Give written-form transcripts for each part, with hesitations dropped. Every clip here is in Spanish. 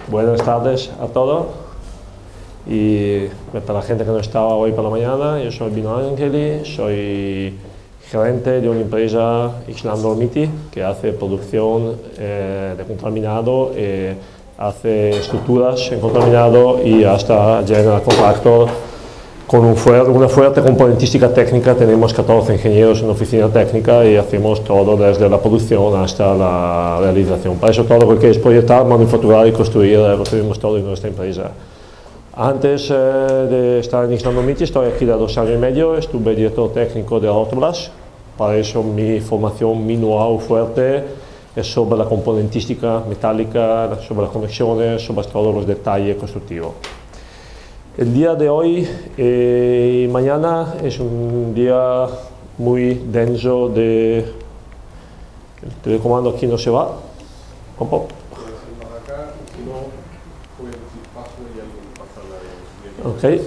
Buenas tardes a todos. Y para la gente que no estaba hoy por la mañana, yo soy Bino Angeli, soy gerente de una empresa Ixlan Dolmiti que hace producción de contraminado, hace estructuras en contraminado y hasta llega al contractor con una fuerte componentística técnica. Tenemos 14 ingenieros en la oficina técnica y hacemos todo desde la producción hasta la realización. Para eso todo lo que es proyectar, manufacturar y construir, lo construimos todo en nuestra empresa. Antes de estar en Ixlan Dolmiti, estoy aquí de 2 años y medio, estuve director técnico de Autoblas. Para eso mi formación, mi know-how fuerte es sobre la componentística metálica, sobre las conexiones, sobre todos los detalles constructivos. El día de hoy y mañana es un día muy denso de... El telecomando aquí no se va. Ok.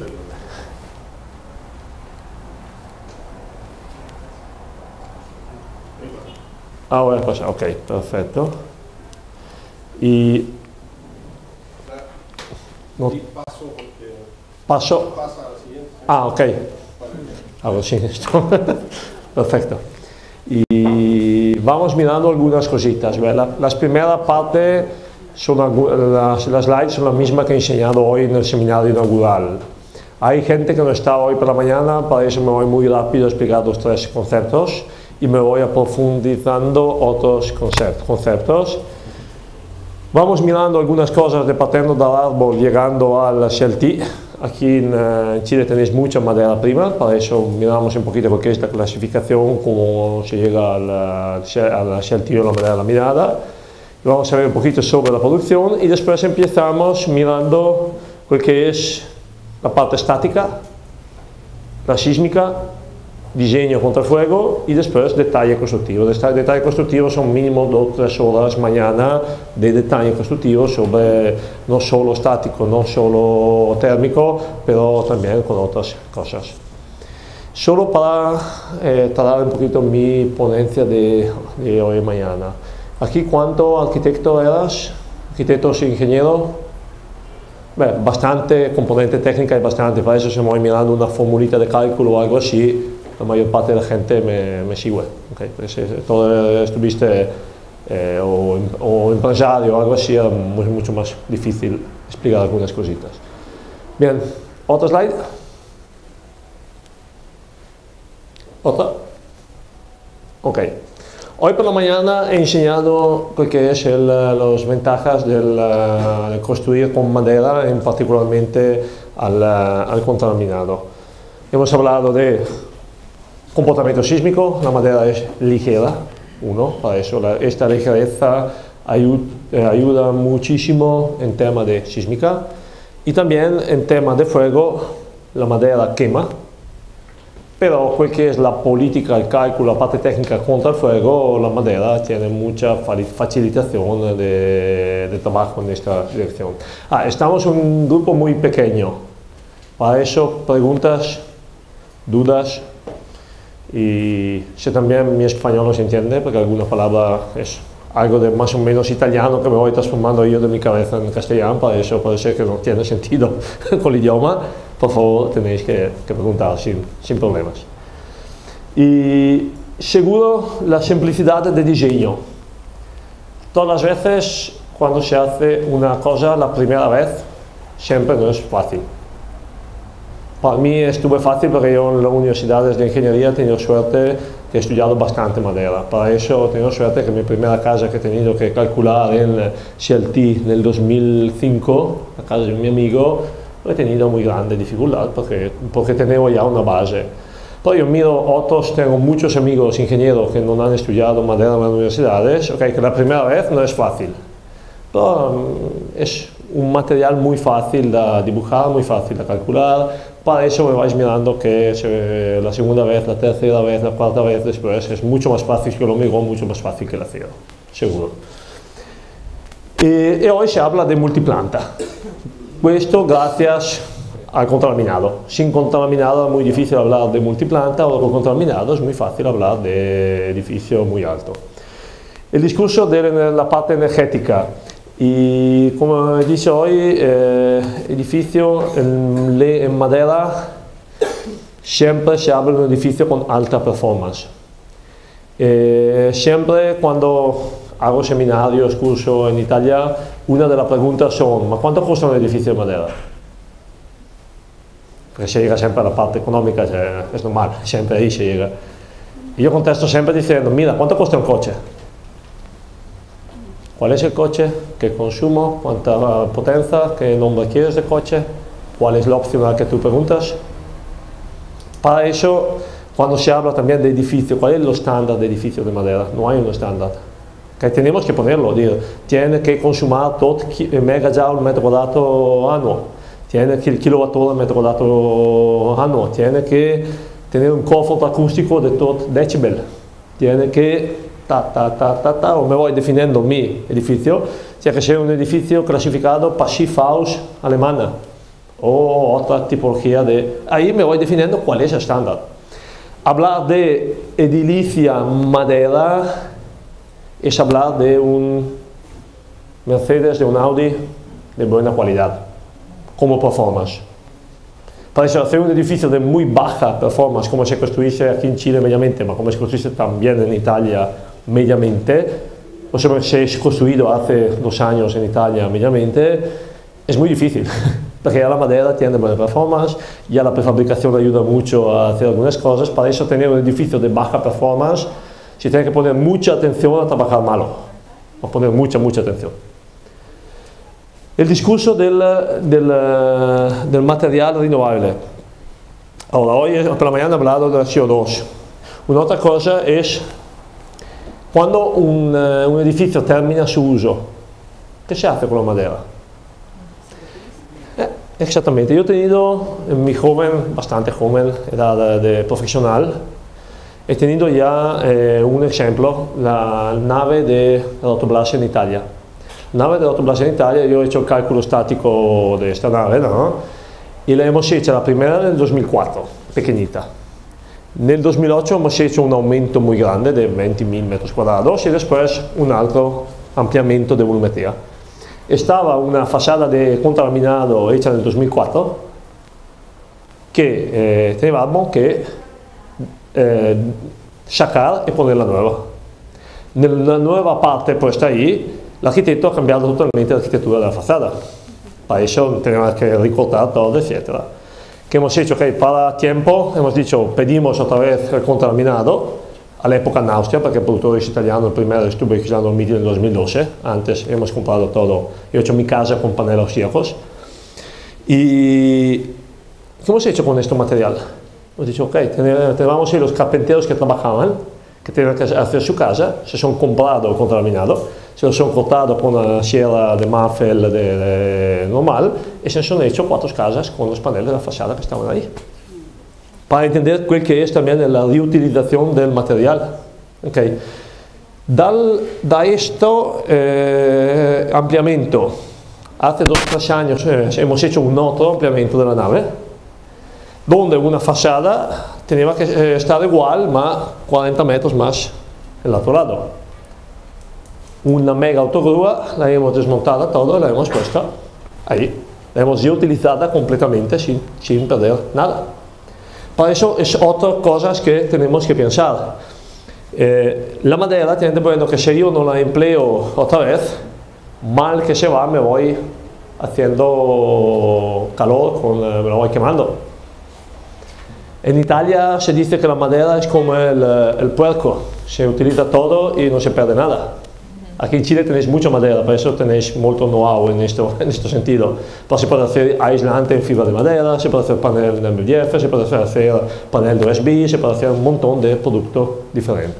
Ahora pasa, ok, perfecto. Y... No. Paso. Ah, ok. Hago sin esto. Perfecto. Y vamos mirando algunas cositas. Las primeras partes son las slides son las mismas que he enseñado hoy en el seminario inaugural. Hay gente que no está hoy por la mañana, para eso me voy muy rápido a explicar los 3 conceptos y me voy a profundizando otros conceptos. Vamos mirando algunas cosas de partiendo del árbol llegando al CLT. Aquí en Chile tenéis mucha materia prima, para eso miramos un poquito lo que es la clasificación, cómo se llega al CLT o la madera laminada. Vamos a ver un poquito sobre la producción y después empezamos mirando lo que es la parte estática, la sísmica, diseño contra fuego y después detalle constructivo. Detalle constructivo son mínimo 2 o 3 horas mañana de detalle constructivo sobre no solo estático, no solo térmico, pero también con otras cosas. Solo para tratar un poquito mi ponencia de hoy y mañana. Aquí, ¿cuánto arquitecto eras? ¿Arquitectos e ingeniero? Bastante componente técnica y bastante, para eso se me voy mirando una formulita de cálculo o algo así. La mayor parte de la gente me sigue. Okay. Pues, todo estuviste o empresario o algo así, era mucho más difícil explicar algunas cositas. Bien, ¿otra slide? ¿Otra? Ok. Hoy por la mañana he enseñado lo que es las ventajas de construir con madera, en particularmente al contraminado. Hemos hablado de comportamiento sísmico, la madera es ligera, para eso esta ligereza ayuda muchísimo en tema de sísmica y también en tema de fuego, la madera quema, pero lo que es la política, el cálculo, la parte técnica contra el fuego, la madera tiene mucha facilitación de trabajo en esta dirección. Estamos en un grupo muy pequeño, para eso preguntas, dudas. Y sé también mi español no se entiende porque alguna palabra es algo de más o menos italiano que me voy transformando yo de mi cabeza en castellano, para eso puede ser que no tiene sentido con el idioma. Por favor, tenéis que preguntar sin problemas. Y seguro la simplicidad de diseño. Todas las veces cuando se hace una cosa la primera vez siempre no es fácil. Para mí estuvo fácil porque yo en las universidades de ingeniería he tenido suerte que he estudiado bastante madera. Para eso he tenido suerte que mi primera casa que he tenido que calcular en CLT en el 2005, la casa de mi amigo, he tenido muy grande dificultad porque tenía ya una base. Pero yo miro otros, tengo muchos amigos ingenieros que no han estudiado madera en las universidades, que la primera vez no es fácil. Pero es un material muy fácil de dibujar, muy fácil de calcular. Para eso me vais mirando que la segunda vez, la tercera vez, la cuarta vez después es mucho más fácil que el hormigón, mucho más fácil que el acero, seguro. Y hoy se habla de multiplanta. Esto gracias al contraminado. Sin contraminado es muy difícil hablar de multiplanta, o con contraminado es muy fácil hablar de edificio muy alto. El discurso de la parte energética. Y como he dicho hoy, edificio en madera, siempre se habla de un edificio con alta performance. Siempre cuando hago seminarios, cursos en Italia, una de las preguntas son: ¿ma cuánto cuesta un edificio de madera? Porque se llega siempre a la parte económica, es normal, siempre ahí se llega. Y yo contesto siempre diciendo: mira, ¿cuánto cuesta un coche? ¿Cuál es el coche? ¿Qué consumo? ¿Cuánta potencia? ¿Qué nombre quieres de coche? ¿Cuál es la opción a la que tú preguntas? Para eso, cuando se habla también de edificio, ¿cuál es el estándar de edificio de madera? No hay un estándar. Que tenemos que ponerlo, tiene que consumir tot megajoule metro cuadrado anuo, tiene que el kilowatt-hora metro cuadrado anuo, tiene que tener un confort acústico de tot decibel, tiene que o me voy definiendo mi edificio, tiene que ser un edificio clasificado Passivhaus alemana o otra tipología de... Ahí me voy definiendo cuál es el estándar. Hablar de edilicia madera es hablar de un Mercedes, de un Audi de buena calidad, como performance. Para eso, hacer un edificio de muy baja performance, como se construye aquí en Chile mediamente, pero como se construye también en Italia mediamente, o sea, se ha construido hace 2 años en Italia mediamente, es muy difícil, porque ya la madera tiene buena performance, ya la prefabricación ayuda mucho a hacer algunas cosas. Para eso, tener un edificio de baja performance, se tiene que poner mucha atención a trabajar malo, a poner mucha atención. El discurso del material renovable. Ahora, hoy por la mañana he hablado de la CO2. Una otra cosa es cuando un edificio termina su uso, ¿qué se hace con la madera? Exactamente, yo he tenido en mi bastante joven edad de profesional, he tenido ya un ejemplo, la nave de Autoblas en Italia. La nave de Autoblas en Italia, yo he hecho el cálculo estático de esta nave, ¿no? Y la hemos hecho la primera en el 2004, pequeñita. En el 2008 hemos hecho un aumento muy grande de 20.000 metros cuadrados y después un alto ampliamiento de volumetría. Estaba una fachada de contralaminado hecha en el 2004 que teníamos que sacar y poner la nueva. En la nueva parte puesta ahí, el arquitecto ha cambiado totalmente la arquitectura de la fachada. Para eso tenemos que recortar todo, etc. ¿Qué hemos hecho? Okay, para tiempo hemos dicho, pedimos otra vez el contralaminado, a la época en Austria, porque el productor es italiano, el primero estuve usando el MIDI en 2012, antes hemos comprado todo, yo he hecho mi casa con paneles austríacos. ¿Y qué hemos hecho con este material? Hemos dicho, ok, tenemos los carpinteros que trabajaban, que tenían que hacer su casa, se son comprado el contralaminado, se los han cortado con una sierra de Marfel normal y se han hecho 4 casas con los paneles de la fachada que estaban ahí. Para entender qué que es también la reutilización del material. Okay. Da esto ampliamiento. Hace 2 o 3 años hemos hecho un otro ampliamiento de la nave, donde una fachada tenía que estar igual, más 40 metros más el otro lado. Una mega autogrúa, la hemos desmontado todo y la hemos puesto ahí. La hemos reutilizado completamente sin perder nada. Para eso es otra cosa que tenemos que pensar. La madera tiene bueno que si yo no la empleo otra vez, mal que se va me voy haciendo calor, me la voy quemando. En Italia se dice que la madera es como el puerco, se utiliza todo y no se pierde nada. Aquí en Chile tenéis mucha madera, por eso tenéis mucho know-how en este sentido. Pero se puede hacer aislante en fibra de madera, se puede hacer panel de MDF, se puede hacer panel de USB, se puede hacer un montón de productos diferentes.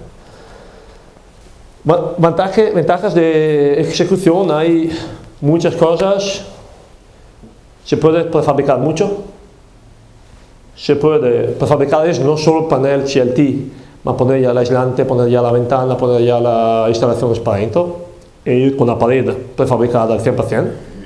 Ventajas de ejecución, hay muchas cosas. Se puede prefabricar mucho. Se puede prefabricar es no solo panel CLT, ma poner ya el aislante, poner ya la ventana, poner ya la instalación para dentro e ir con la pared prefabricada al 100%.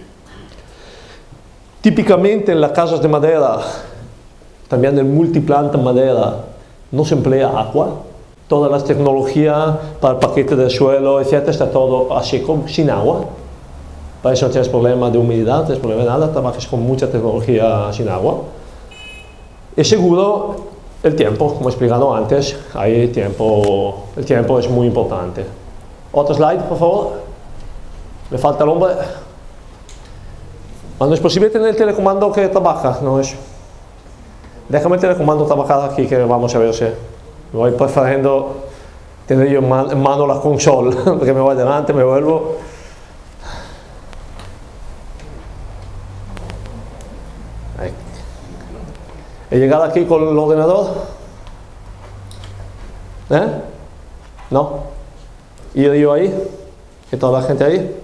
Típicamente en las casas de madera, también en multiplanta madera, no se emplea agua. Todas las tecnologías para el paquete del suelo, etc., está todo a seco, sin agua. Para eso no tienes problema de humedad, no tienes problema de nada, trabajas con mucha tecnología sin agua. Y seguro el tiempo, como he explicado antes, el tiempo es muy importante. Otro slide, por favor. Me falta el hombre. Cuando es posible tener el telecomando que trabaja, no es. Déjame el telecomando trabajar aquí, que vamos a ver si. Me voy prefiriendo tener yo en mano la consola, porque me voy adelante, me vuelvo. Ahí. He llegado aquí con el ordenador. ¿No? ¿Y yo ahí? ¿Y toda la gente ahí?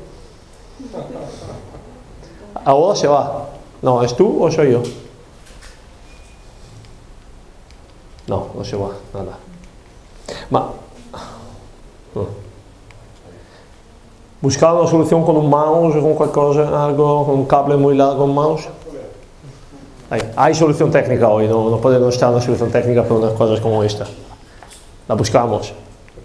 Ahora se va. No, ¿es tú o soy yo? No, no se va, nada. Buscar una solución con un mouse o con cualquier cosa, algo, con un cable muy largo, un mouse. Hay solución técnica hoy, no puede no estar una solución técnica para unas cosas como esta. La buscamos.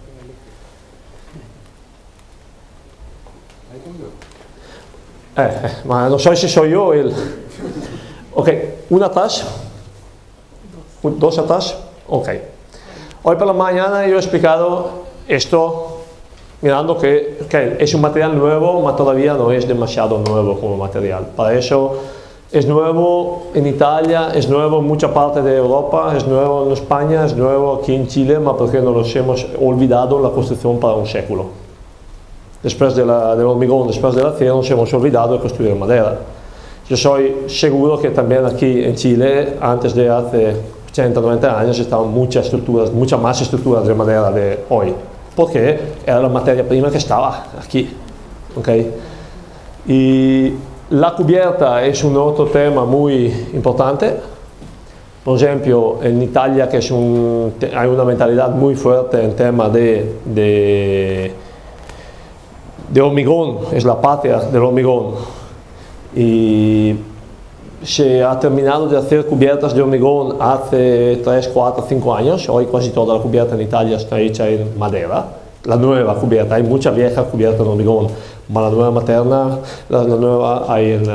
No sé si soy yo o él. Ok, una atrás. Dos atrás. Ok. Hoy por la mañana yo he explicado esto, mirando que es un material nuevo, pero todavía no es demasiado nuevo como material. Para eso es nuevo en Italia, es nuevo en mucha parte de Europa, es nuevo en España, es nuevo aquí en Chile, pero porque nos hemos olvidado la construcción para un século. Después del hormigón, después del acero, nos hemos olvidado de construir madera. Yo soy seguro que también aquí en Chile, antes de hace 80, 90 años, estaban muchas más estructuras de madera de hoy, porque era la materia prima que estaba aquí. ¿Okay? Y la cubierta es un otro tema muy importante. Por ejemplo, en Italia, que hay una mentalidad muy fuerte en tema de hormigón, es la patria del hormigón, y se ha terminado de hacer cubiertas de hormigón hace 3, 4, 5 años. Hoy casi toda la cubierta en Italia está hecha en madera, la nueva cubierta. Hay mucha vieja cubierta en hormigón, pero la nueva materna, la nueva hay en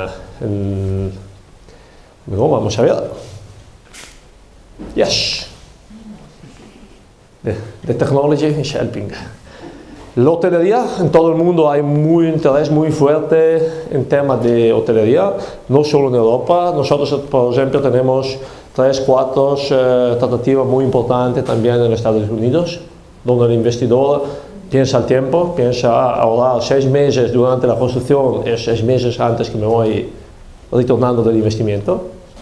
hormigón. Vamos a ver. Yes. The technology is helping. La hotelería, en todo el mundo hay un interés muy fuerte en temas de hotelería, no solo en Europa. Nosotros, por ejemplo, tenemos 3, 4 tratativas muy importantes también en Estados Unidos, donde el investidor piensa el tiempo, piensa ahorrar 6 meses durante la construcción, es 6 meses antes que me voy retornando del investimiento.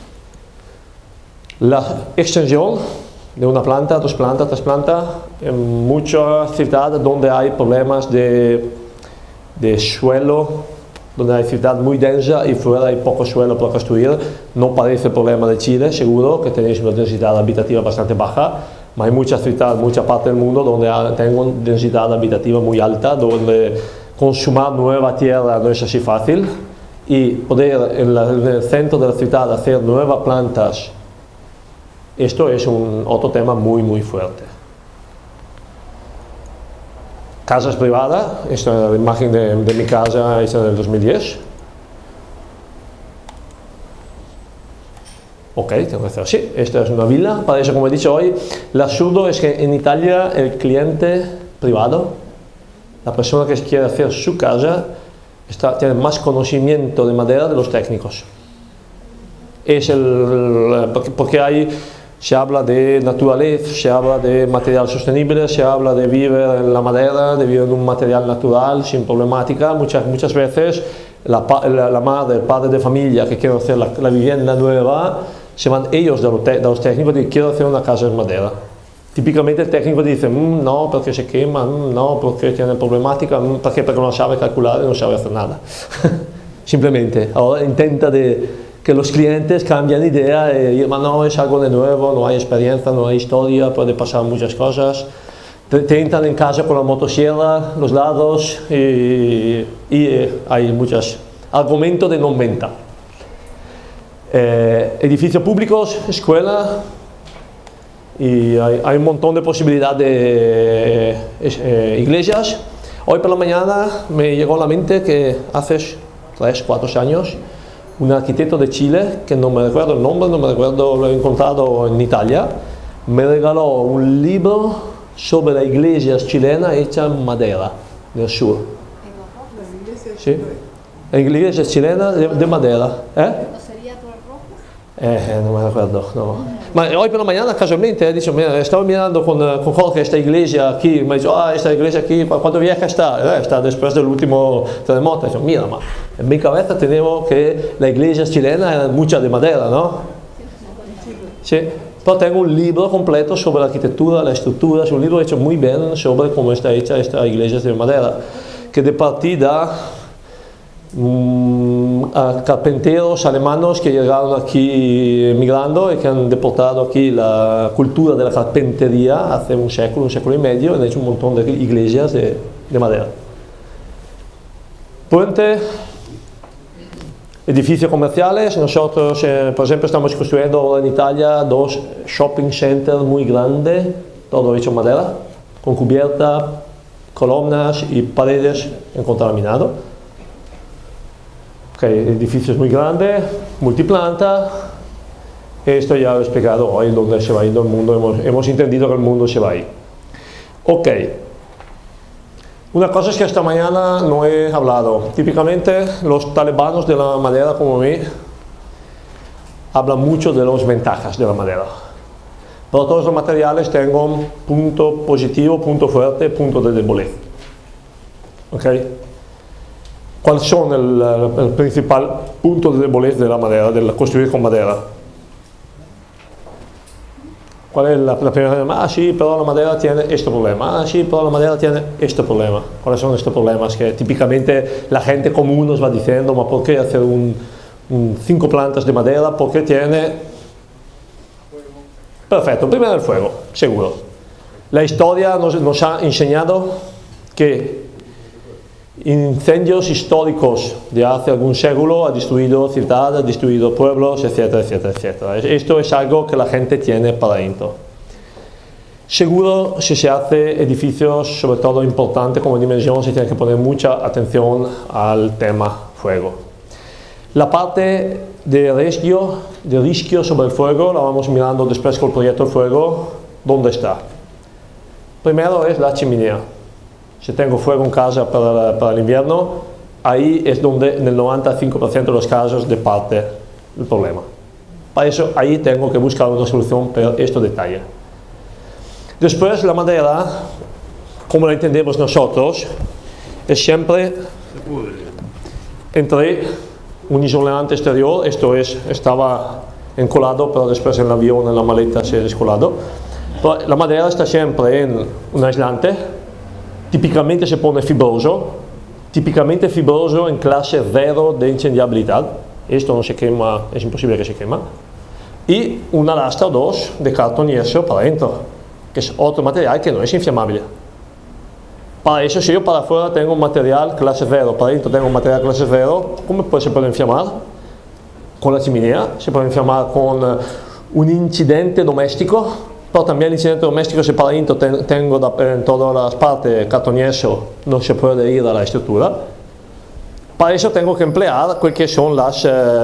La extensión de una planta, 2 plantas, 3 plantas, en muchas ciudades donde hay problemas de suelo, donde hay ciudad muy densa y fuera hay poco suelo para construir. No parece el problema de Chile, seguro que tenéis una densidad habitativa bastante baja, pero hay muchas ciudades, mucha parte del mundo donde tengo densidad habitativa muy alta, donde consumir nueva tierra no es así fácil, y poder en el centro de la ciudad hacer nuevas plantas. Esto es otro tema muy, muy fuerte. Casas privadas, esta es la imagen de mi casa hecha en el 2010. Ok, tengo que hacer así. Esta es una villa. Para eso, como he dicho hoy, el absurdo es que en Italia el cliente privado, la persona que quiere hacer su casa, tiene más conocimiento de madera de los técnicos. Porque se habla de naturaleza, se habla de material sostenible, se habla de vivir en la madera, de vivir en un material natural, sin problemática. Muchas veces la madre, el padre de familia que quiere hacer la vivienda nueva, se van ellos de los técnicos y quiero hacer una casa en madera. Típicamente el técnico dice, no, porque se quema, no, porque tiene problemática, porque no sabe calcular y no sabe hacer nada. Simplemente, ahora intenta que los clientes cambian de idea y no, es algo de nuevo, no hay experiencia, no hay historia, puede pasar muchas cosas. Te entran en casa con la motosierra, los lados y hay muchos argumentos de no venta. Edificios públicos, escuela, y hay un montón de posibilidades de iglesias. Hoy por la mañana me llegó a la mente que hace 3 o 4 años un arquitecto de Chile, que no me recuerdo el nombre, no me recuerdo, lo he encontrado en Italia, me regaló un libro sobre las iglesias chilenas hechas en madera del sur. ¿Sí? Las iglesias chilenas de madera. ¿No sería todo rojo? No me recuerdo, no. Ma hoy por la mañana casualmente he dicho, mira, estaba mirando con Jorge esta iglesia aquí, me ha dicho, esta iglesia aquí, ¿cuánto vieja está? Está después del último terremoto. He dicho, mira, ma, en mi cabeza tenemos que la iglesia chilena era mucha de madera, ¿no? Sí, pero tengo un libro completo sobre la arquitectura, la estructura, es un libro hecho muy bien sobre cómo está hecha esta iglesia de madera, que de partida a carpinteros alemanes que llegaron aquí emigrando y que han deportado aquí la cultura de la carpintería hace un século y medio, y han hecho un montón de iglesias de madera. Puente, edificios comerciales. Nosotros, por ejemplo, estamos construyendo ahora en Italia 2 shopping centers muy grandes, todo hecho en madera, con cubierta, columnas y paredes en contralaminado. Edificios muy grandes, multiplanta. Esto ya lo he explicado hoy, donde se va yendo el mundo, hemos entendido que el mundo se va a ir. Ok, una cosa es que esta mañana no he hablado. Típicamente los talibanos de la madera como mí hablan mucho de las ventajas de la madera. Pero todos los materiales tienen un punto positivo, punto fuerte, punto de debilidad. Okay. ¿Cuáles son el principal punto de debilidad de la madera, de construir con madera? ¿Cuál es la primera? Sí, pero la madera tiene este problema. Sí, pero la madera tiene este problema. ¿Cuáles son estos problemas? Que típicamente la gente común nos va diciendo, ¿por qué hacer 5 plantas de madera? Porque tiene... Perfecto, primero el fuego, seguro. La historia nos ha enseñado que incendios históricos de hace algún siglo ha destruido ciudades, ha destruido pueblos, etcétera, etcétera, etcétera. Esto es algo que la gente tiene para dentro. Seguro, si se hace edificios, sobre todo importantes como dimensión, se tiene que poner mucha atención al tema fuego. La parte de riesgo sobre el fuego la vamos mirando después con el proyecto del fuego. ¿Dónde está? Primero es la chimenea. Si tengo fuego en casa para el invierno, ahí es donde en el 95% de los casos de parte el problema. Para eso ahí tengo que buscar una solución para este detalle. Después la madera, como la entendemos nosotros, es siempre entre un isolante exterior, esto es, estaba encolado, pero después en el avión, en la maleta se ha descolado. Pero la madera está siempre en un aislante. Típicamente se pone fibroso, en clase 0 de incendiabilidad. Esto no se quema, es imposible que se quema. Y una lastra o 2 de cartón yeso para adentro, que es otro material que no es inflamable. Para eso, si yo para afuera tengo un material clase 0, para adentro tengo un material clase 0, ¿cómo se puede inflamar? Con la chimenea, se puede inflamar con un incidente doméstico. Pero también el incidente doméstico, si para adentro tengo en todas las partes cartón yeso, no se puede ir a la estructura. Para eso tengo que emplear lo que son las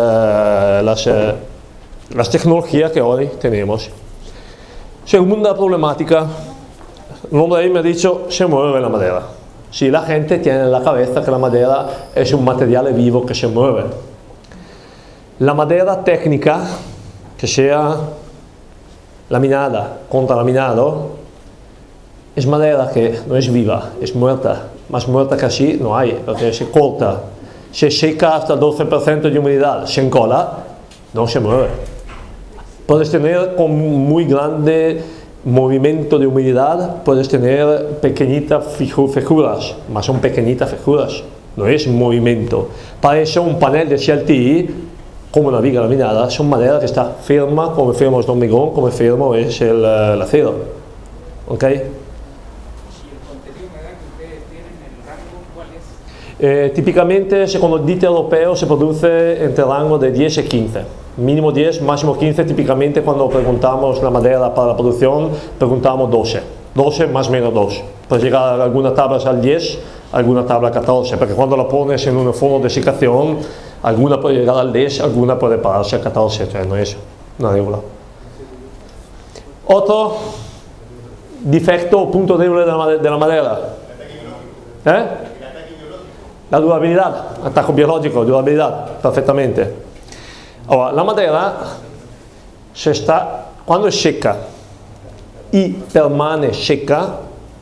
tecnologías que hoy tenemos. Segunda problemática, el hombre ahí me ha dicho, se mueve la madera. Si la gente tiene en la cabeza que la madera es un material vivo que se mueve. La madera técnica, que sea laminada, contralaminado, es madera que no es viva, es muerta. Más muerta que así no hay, porque se corta, se seca hasta el 12% de humedad, se encola, no se mueve. Puedes tener con muy grande movimiento de humedad, puedes tener pequeñitas fisuras, mas son pequeñitas fisuras, no es movimiento. Para eso un panel de CLT, como una viga laminada, son madera que está firme, como firme es el hormigón, como firme es el acero. ¿Ok? ¿Y el contenido de humedad que ustedes tienen, el rango, cuál es? Típicamente, según el DIT europeo, se produce entre el rango de 10 y 15. Mínimo 10, máximo 15. Típicamente, cuando preguntamos la madera para la producción, preguntamos 12. 12 más o menos 2. Puede llegar a algunas tablas al 10, alguna tabla 14, porque cuando la pones en un fondo de secación, alguna puede llegar al 10, alguna puede pararse a 14, o sea, no es una regla. Otro defecto o punto débil de la madera. La durabilidad, ataque biológico, durabilidad, perfectamente. Ahora, la madera cuando es seca y permanece seca,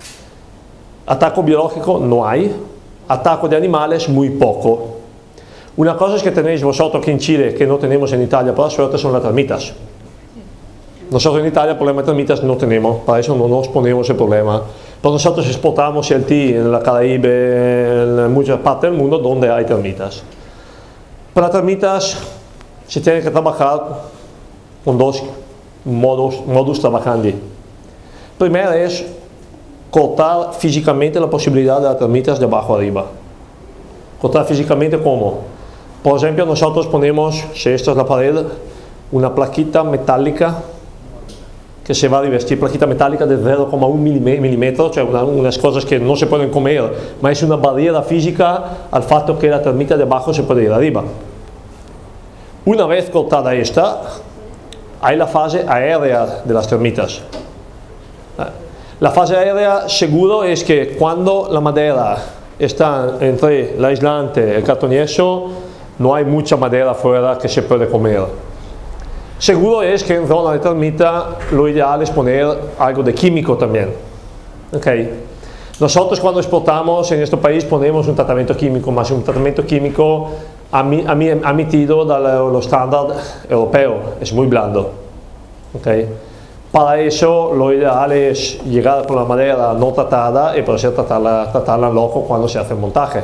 ataque biológico no hay, ataque de animales muy poco. Una cosa es que tenéis vosotros aquí en Chile, que no tenemos en Italia, por la suerte, son las termitas. Nosotros en Italia problema de termitas no tenemos, para eso no nos ponemos el problema. Pero nosotros exportamos CLT en la Caribe, en muchas partes del mundo donde hay termitas. Para las termitas se tiene que trabajar con dos modos trabajando. Primero es cortar físicamente la posibilidad de las termitas de abajo arriba. Cortar físicamente ¿cómo? Por ejemplo, nosotros ponemos, si esta es la pared, una plaquita metálica que se va a rivestir, plaquita metálica de 0,1 milímetro, cioè unas cosas que no se pueden comer, ma es una barrera física al fatto que la termita de abajo se puede ir arriba. Una vez cortada esta, hay la fase aérea de las termitas. La fase aérea seguro es que cuando la madera está entre el aislante y el cartón yeso, no hay mucha madera afuera que se puede comer. Seguro es que en zona de termita lo ideal es poner algo de químico también. Okay. Nosotros cuando exportamos en este país ponemos un tratamiento químico, más un tratamiento químico admitido del estándar europeo, es muy blando. Okay. Para eso lo ideal es llegar con la madera no tratada y por eso tratarla en loco cuando se hace el montaje.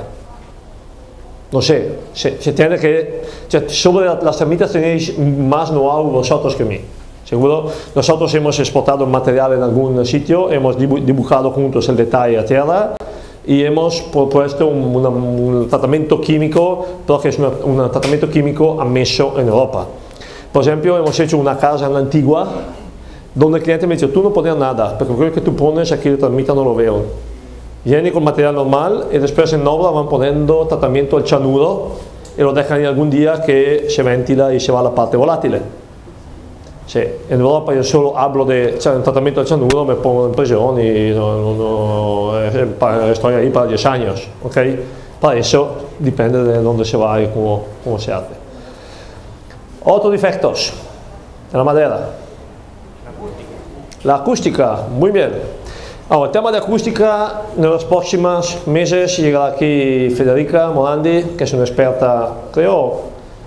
No sé, se tiene que, sobre las termitas tenéis más know-how vosotros que mí. Seguro, nosotros hemos exportado material en algún sitio, hemos dibujado juntos el detalle a tierra y hemos propuesto un tratamiento químico, pero que es un tratamiento químico admitido en Europa. Por ejemplo, hemos hecho una casa en la Antigua donde el cliente me dice, tú no pones nada, porque creo que tú pones aquí la termita no lo veo. Viene con material normal y después en obra van poniendo tratamiento al cianuro y lo dejan ahí algún día que se ventila y se va a la parte volátil. Sí, en Europa yo solo hablo de tratamiento al cianuro, me pongo en prisión y estoy ahí para 10 años. ¿Okay? Para eso depende de dónde se va y cómo se hace. Otros defectos de la madera. La acústica, muy bien. Ahora, el tema de acústica, en los próximos meses llegará aquí Federica Morandi, que es una experta, creo,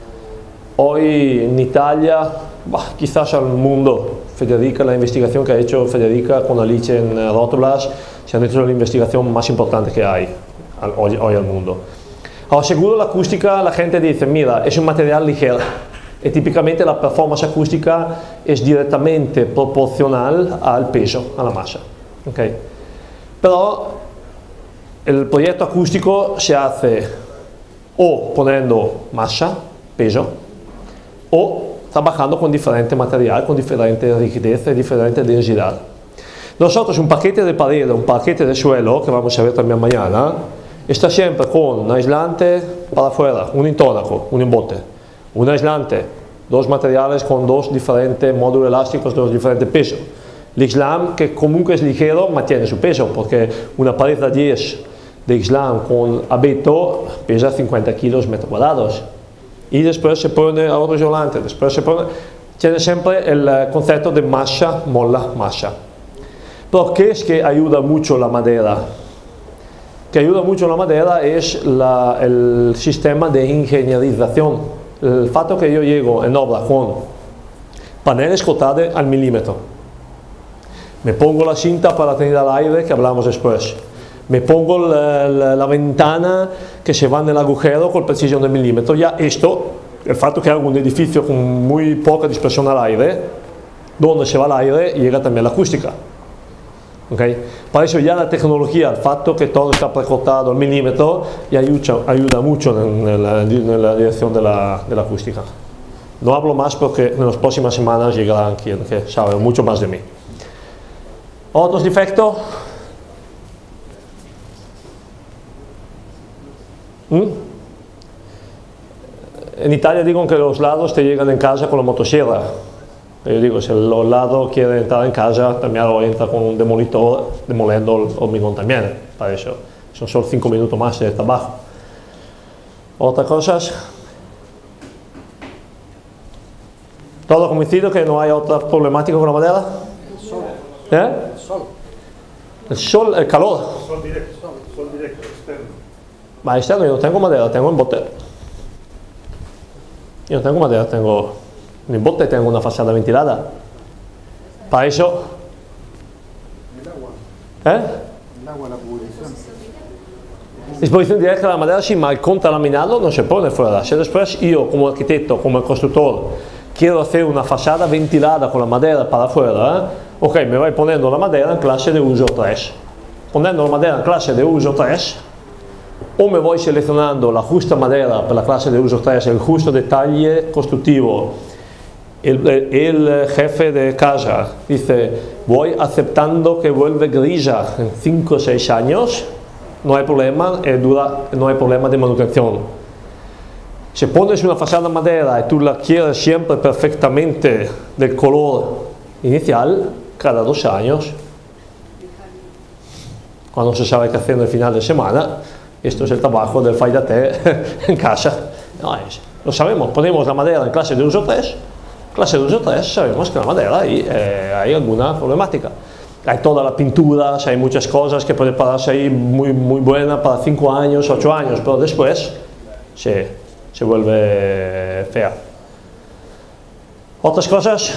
hoy en Italia, quizás al mundo. Federica, la investigación que ha hecho Federica con Alice en rótulas, se han hecho la investigación más importante que hay hoy al mundo. Ahora, seguro la acústica, la gente dice, mira, es un material ligero. Y típicamente la performance acústica es directamente proporcional al peso, a la masa. Okay. Pero el proyecto acústico se hace o poniendo masa, peso, o trabajando con diferente material, con diferente rigidez y diferente densidad. Nosotros un paquete de pared, un paquete de suelo, que vamos a ver también mañana, está siempre con un aislante para afuera, un intónaco, un embote, un aislante, dos materiales con dos diferentes módulos elásticos, dos diferentes pesos. El Islam, que comunque es ligero, mantiene su peso, porque una pared de 10 de Islam con abeto pesa 50 kilos metros cuadrados. Y después se pone a otro isolante, después se pone... Tiene siempre el concepto de masa, molla, masa. Pero ¿qué es que ayuda mucho la madera? Que ayuda mucho la madera es el sistema de ingenierización. El fato que yo llego en obra con paneles cortados al milímetro. Me pongo la cinta para tener el aire, que hablamos después. Me pongo la ventana que se va en el agujero con precisión de milímetro. Ya esto, el fato que hago un edificio con muy poca dispersión al aire, donde se va el aire, llega también la acústica. ¿Okay? Para eso ya la tecnología, el fato que todo está precortado al milímetro, ya ayuda mucho en la dirección de la acústica. No hablo más porque en las próximas semanas llegarán quien que sabe mucho más de mí. ¿Otros defectos? En Italia digo que los lados te llegan en casa con la motosierra. Yo digo, si el lado quiere entrar en casa, también lo entra con un demolitor, demoliendo el hormigón también, para eso. Son solo 5 minutos más de trabajo. Otras cosas. ¿Todo convencido que no hay otra problemática con la madera? El sol. ¿Eh? El sol. El sol, el calor. Sol directo, externo. Ma externo yo no tengo madera, tengo en bote. Yo no tengo madera, tengo en bote, tengo una fachada ventilada. Para eso. El agua. ¿Eh? El agua, la pudrición. Disposición directa de la madera, sí, ma el contralaminado no se pone fuera. Si después yo, como arquitecto, como constructor, quiero hacer una fachada ventilada con la madera para afuera, ok, me voy poniendo la madera en clase de uso 3. Poniendo la madera en clase de uso 3, o me voy seleccionando la justa madera para la clase de uso 3, el justo detalle constructivo. El jefe de casa dice, voy aceptando que vuelve grisa en 5 o 6 años, no hay problema, no hay problema de manutención. Si pones una fachada de madera y tú la quieres siempre perfectamente del color inicial, cada 2 años, cuando se sabe qué hacer en el final de semana, esto es el trabajo del fai da te en casa. No, lo sabemos, ponemos la madera en clase de uso 3, clase de uso 3, sabemos que la madera ahí hay alguna problemática. Hay todas las pinturas, hay muchas cosas que pueden pararse ahí muy buena para 5 años, 8 años, pero después se vuelve fea. ¿Otras cosas?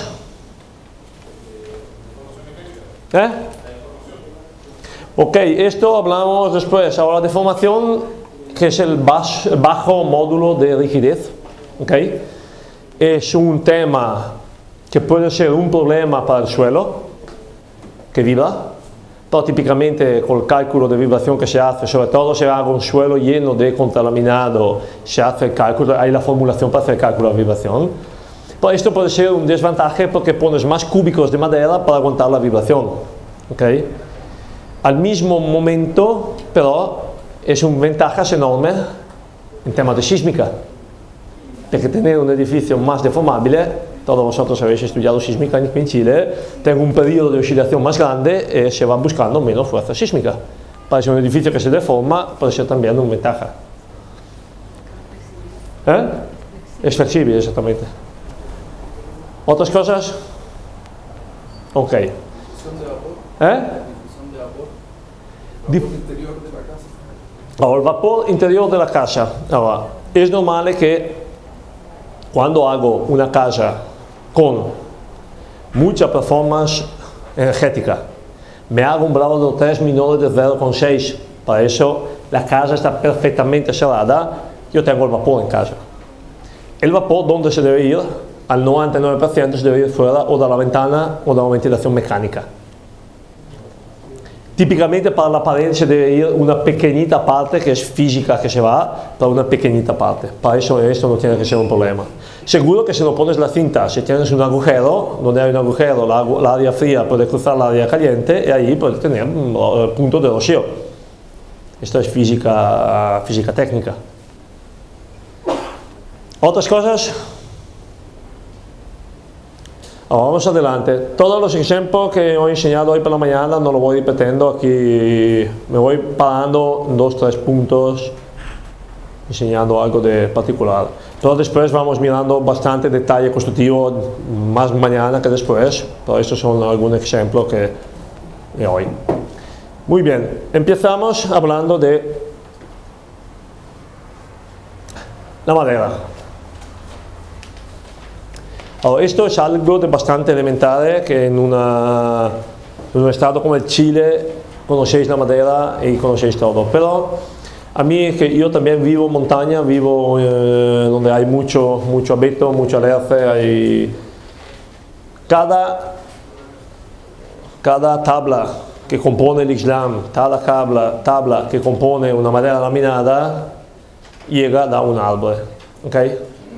Ok, esto hablamos después. Ahora de deformación, que es el bajo módulo de rigidez. Okay. Es un tema que puede ser un problema para el suelo que vibra, pero típicamente con el cálculo de vibración que se hace, sobre todo si hago un suelo lleno de contralaminado, se hace el cálculo, hay la formulación para hacer el cálculo de vibración. Pero esto puede ser un desventaje porque pones más cúbicos de madera para aguantar la vibración. Okay. Al mismo momento, pero es un ventaja enorme en temas de sísmica, porque tener un edificio más deformable, todos vosotros habéis estudiado sísmica en Chile, tengo un periodo de oscilación más grande, se va buscando menos fuerza sísmica. Para ser un edificio que se deforma, puede ser también una ventaja. Es flexible, exactamente. ¿Otras cosas? Ok. Ahora, el vapor interior de la casa. Ahora, es normal que cuando hago una casa con mucha performance energética, me hago un grado de 3 menor de 0,6. Para eso la casa está perfectamente cerrada, yo tengo el vapor en casa. El vapor, ¿dónde se debe ir? Al 99% se debe ir fuera o de la ventana o de la ventilación mecánica. Típicamente para la pared se debe ir una pequeñita parte que es física que se va, para una pequeñita parte. Para eso esto no tiene que ser un problema. Seguro que si no pones la cinta, si tienes un agujero, donde hay un agujero, la área fría puede cruzar la área caliente y ahí puede tener un punto de rocío. Esto es física técnica. ¿Otras cosas? Ahora vamos adelante. Todos los ejemplos que os he enseñado hoy por la mañana no lo voy repitiendo aquí, me voy parando en 2 o 3 puntos enseñando algo de particular. Pero después vamos mirando bastante detalle constructivo más mañana que después, pero estos son algunos ejemplos de hoy. Muy bien, empezamos hablando de la madera. Ahora, esto es algo de bastante elemental que en un estado como el Chile conocéis la madera y conocéis todo, pero a mí, que yo también vivo en montaña, vivo donde hay mucho abeto, mucho alerce, cada tabla que compone el Islam, cada tabla que compone una madera laminada llega a un árbol. ¿Okay?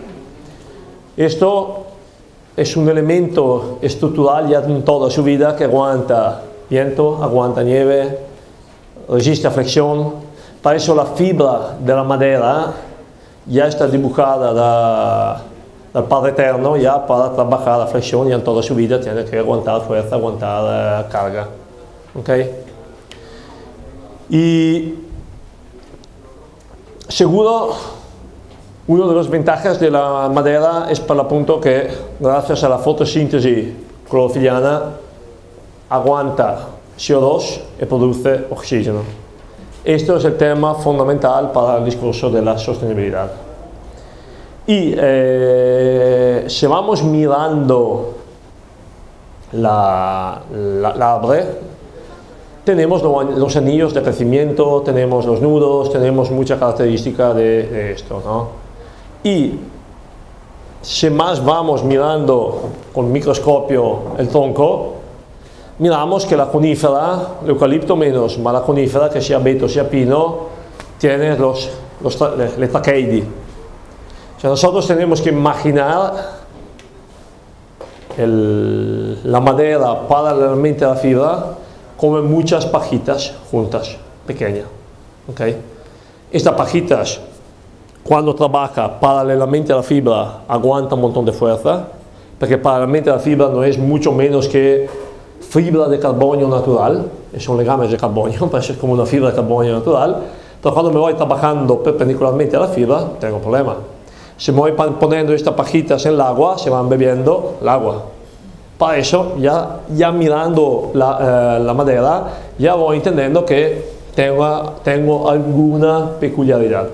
Esto es un elemento estructural ya en toda su vida que aguanta viento, aguanta nieve, resiste a flexión, Para eso la fibra de la madera ya está dibujada del Padre Eterno, ya para trabajar la flexión, y en toda su vida tiene que aguantar fuerza, aguantar carga. ¿Okay? Y seguro, una de las ventajas de la madera es por el punto que gracias a la fotosíntesis clorofiliana aguanta CO2 y produce oxígeno. Esto es el tema fundamental para el discurso de la sostenibilidad. Y si vamos mirando la arbre, tenemos los anillos de crecimiento, tenemos los nudos, tenemos mucha característica de esto, ¿no? Y si más vamos mirando con microscopio el tronco, miramos que la conífera, el eucalipto menos, ma la conífera, que sea abeto sea pino, tiene le tracheidi. O sea, nosotros tenemos que imaginar la madera paralelamente a la fibra como muchas pajitas juntas, pequeñas. ¿Okay? Estas pajitas, cuando trabaja paralelamente a la fibra, aguanta un montón de fuerza, porque paralelamente a la fibra no es mucho menos que fibra de carbono natural, son legames de carbono, parece como una fibra de carbono natural, pero cuando me voy trabajando perpendicularmente a la fibra, tengo problema. Si me voy poniendo estas pajitas en el agua, se van bebiendo el agua. Para eso, ya mirando la madera, ya voy entendiendo que tengo alguna peculiaridad.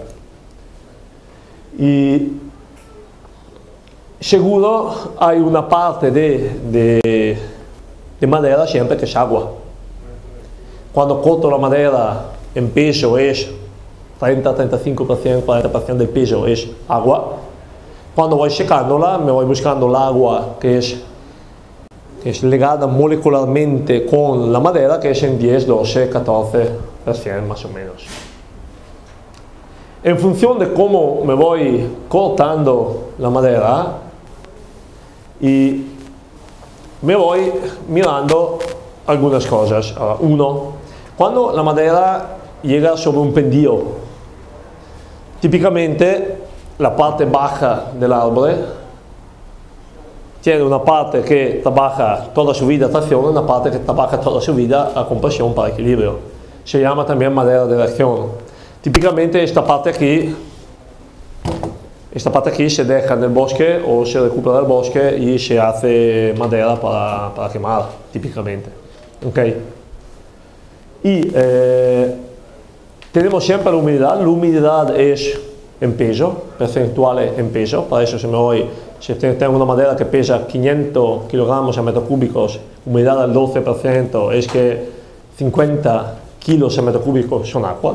Y seguro hay una parte de madera siempre que es agua. Cuando corto la madera en peso es 30, 35%, 40% del peso es agua. Cuando voy secándola me voy buscando el agua que es ligada molecularmente con la madera, que es en 10, 12, 14% más o menos. En función de cómo me voy cortando la madera, y me voy mirando algunas cosas. Uno, cuando la madera llega sobre un pendio, típicamente la parte baja del árbol tiene una parte que trabaja toda su vida a tracción y una parte que trabaja toda su vida a compresión para equilibrio. Se llama también madera de reacción. Típicamente esta parte aquí se deja en el bosque o se recupera del bosque y se hace madera para quemar, típicamente. ¿Okay? Y tenemos siempre la humedad es en peso, percentual en peso. Para eso si tengo una madera que pesa 500 kilogramos a metros cúbicos, humedad al 12%, es que 50 kilos a metro cúbico son agua.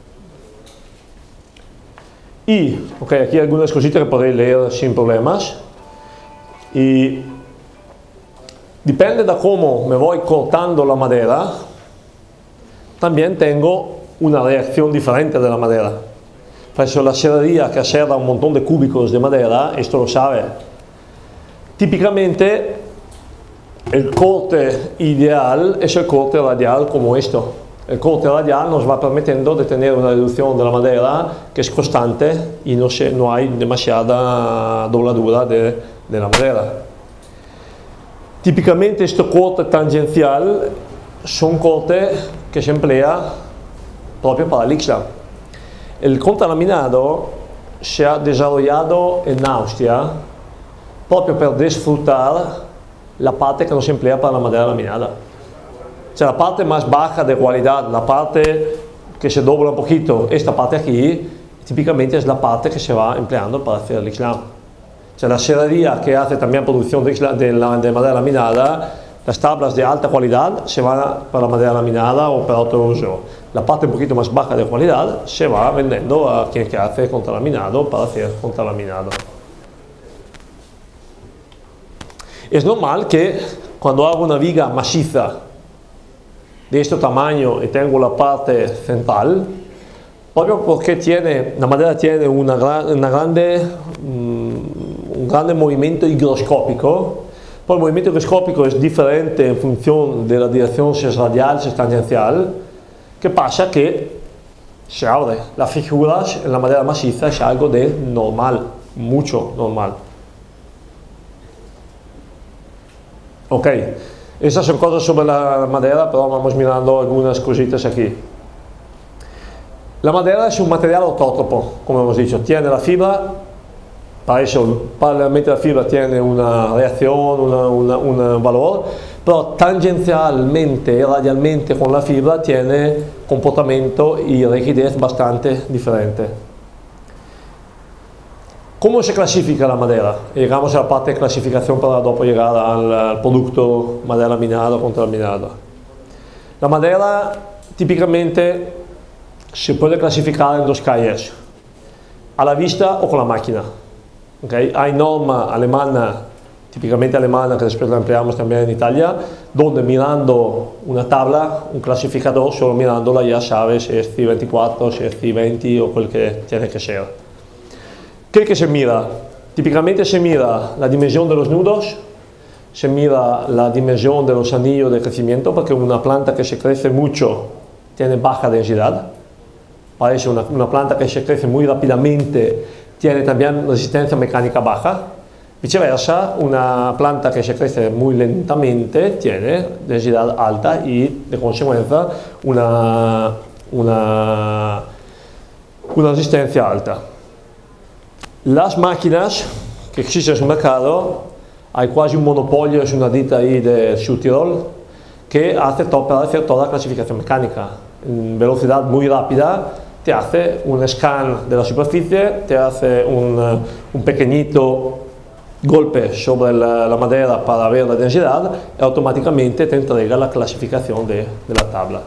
Y aquí hay algunas cositas que podéis leer sin problemas. Y depende de cómo me voy cortando la madera, también tengo una reacción diferente de la madera. Por eso la serrería que aserra un montón de cúbicos de madera, esto lo sabe. Típicamente el corte ideal es el corte radial como esto. El corte radial nos va permitiendo de tener una reducción de la madera que es constante y no hay demasiada dobladura de la madera. Típicamente este corte tangencial son cortes que se emplea propio para el Ixtlan. El contralaminado se ha desarrollado en Austria propio para disfrutar la parte que no se emplea para la madera laminada. O sea, la parte más baja de cualidad, la parte que se dobla un poquito, esta parte aquí, típicamente es la parte que se va empleando para hacer el Ixtlan. O sea, la serrería que hace también producción de madera laminada, las tablas de alta calidad se van para la madera laminada o para otro uso. La parte un poquito más baja de calidad se va vendiendo a quien que hace contralaminado para hacer contralaminado. Es normal que cuando hago una viga maciza de este tamaño y tengo la parte central, proprio porque la madera tiene un grande movimiento higroscópico. Pues el movimiento higroscópico es diferente en función de la dirección, si es radial, si es tangencial. ¿Qué pasa? Que se abre. Las fisuras en la madera maciza es algo de normal, mucho normal. Ok, esas son cosas sobre la madera, pero vamos mirando algunas cositas aquí. La madera es un material autótropo, como hemos dicho, tiene la fibra, para eso paralelamente la fibra tiene una reacción, un valor, pero tangencialmente y radialmente con la fibra tiene comportamiento y rigidez bastante diferente. ¿Cómo se clasifica la madera? Llegamos a la parte de clasificación para luego llegar al producto madera laminada o contralaminada. La madera típicamente se puede clasificar en dos calles, a la vista o con la máquina. ¿Okay? Hay norma alemana, típicamente alemana, que después la empleamos también en Italia, donde mirando una tabla, un clasificador, solo mirándola ya sabes si es C24, si es C20 o cual que tiene que ser. ¿Qué que se mira? Típicamente se mira la dimensión de los nudos, se mira la dimensión de los anillos de crecimiento, porque una planta que se crece mucho tiene baja densidad. Para eso una planta que se crece muy rápidamente tiene también resistencia mecánica baja. Viceversa, una planta que se crece muy lentamente tiene densidad alta y de consecuencia una resistencia alta. Las máquinas que existen en el mercado, hay casi un monopolio, es una dita ahí de Südtirol, que hace para hacer toda la clasificación mecánica. En velocidad muy rápida, te hace un scan de la superficie, te hace un pequeñito golpe sobre la madera para ver la densidad y automáticamente te entrega la clasificación de la tabla.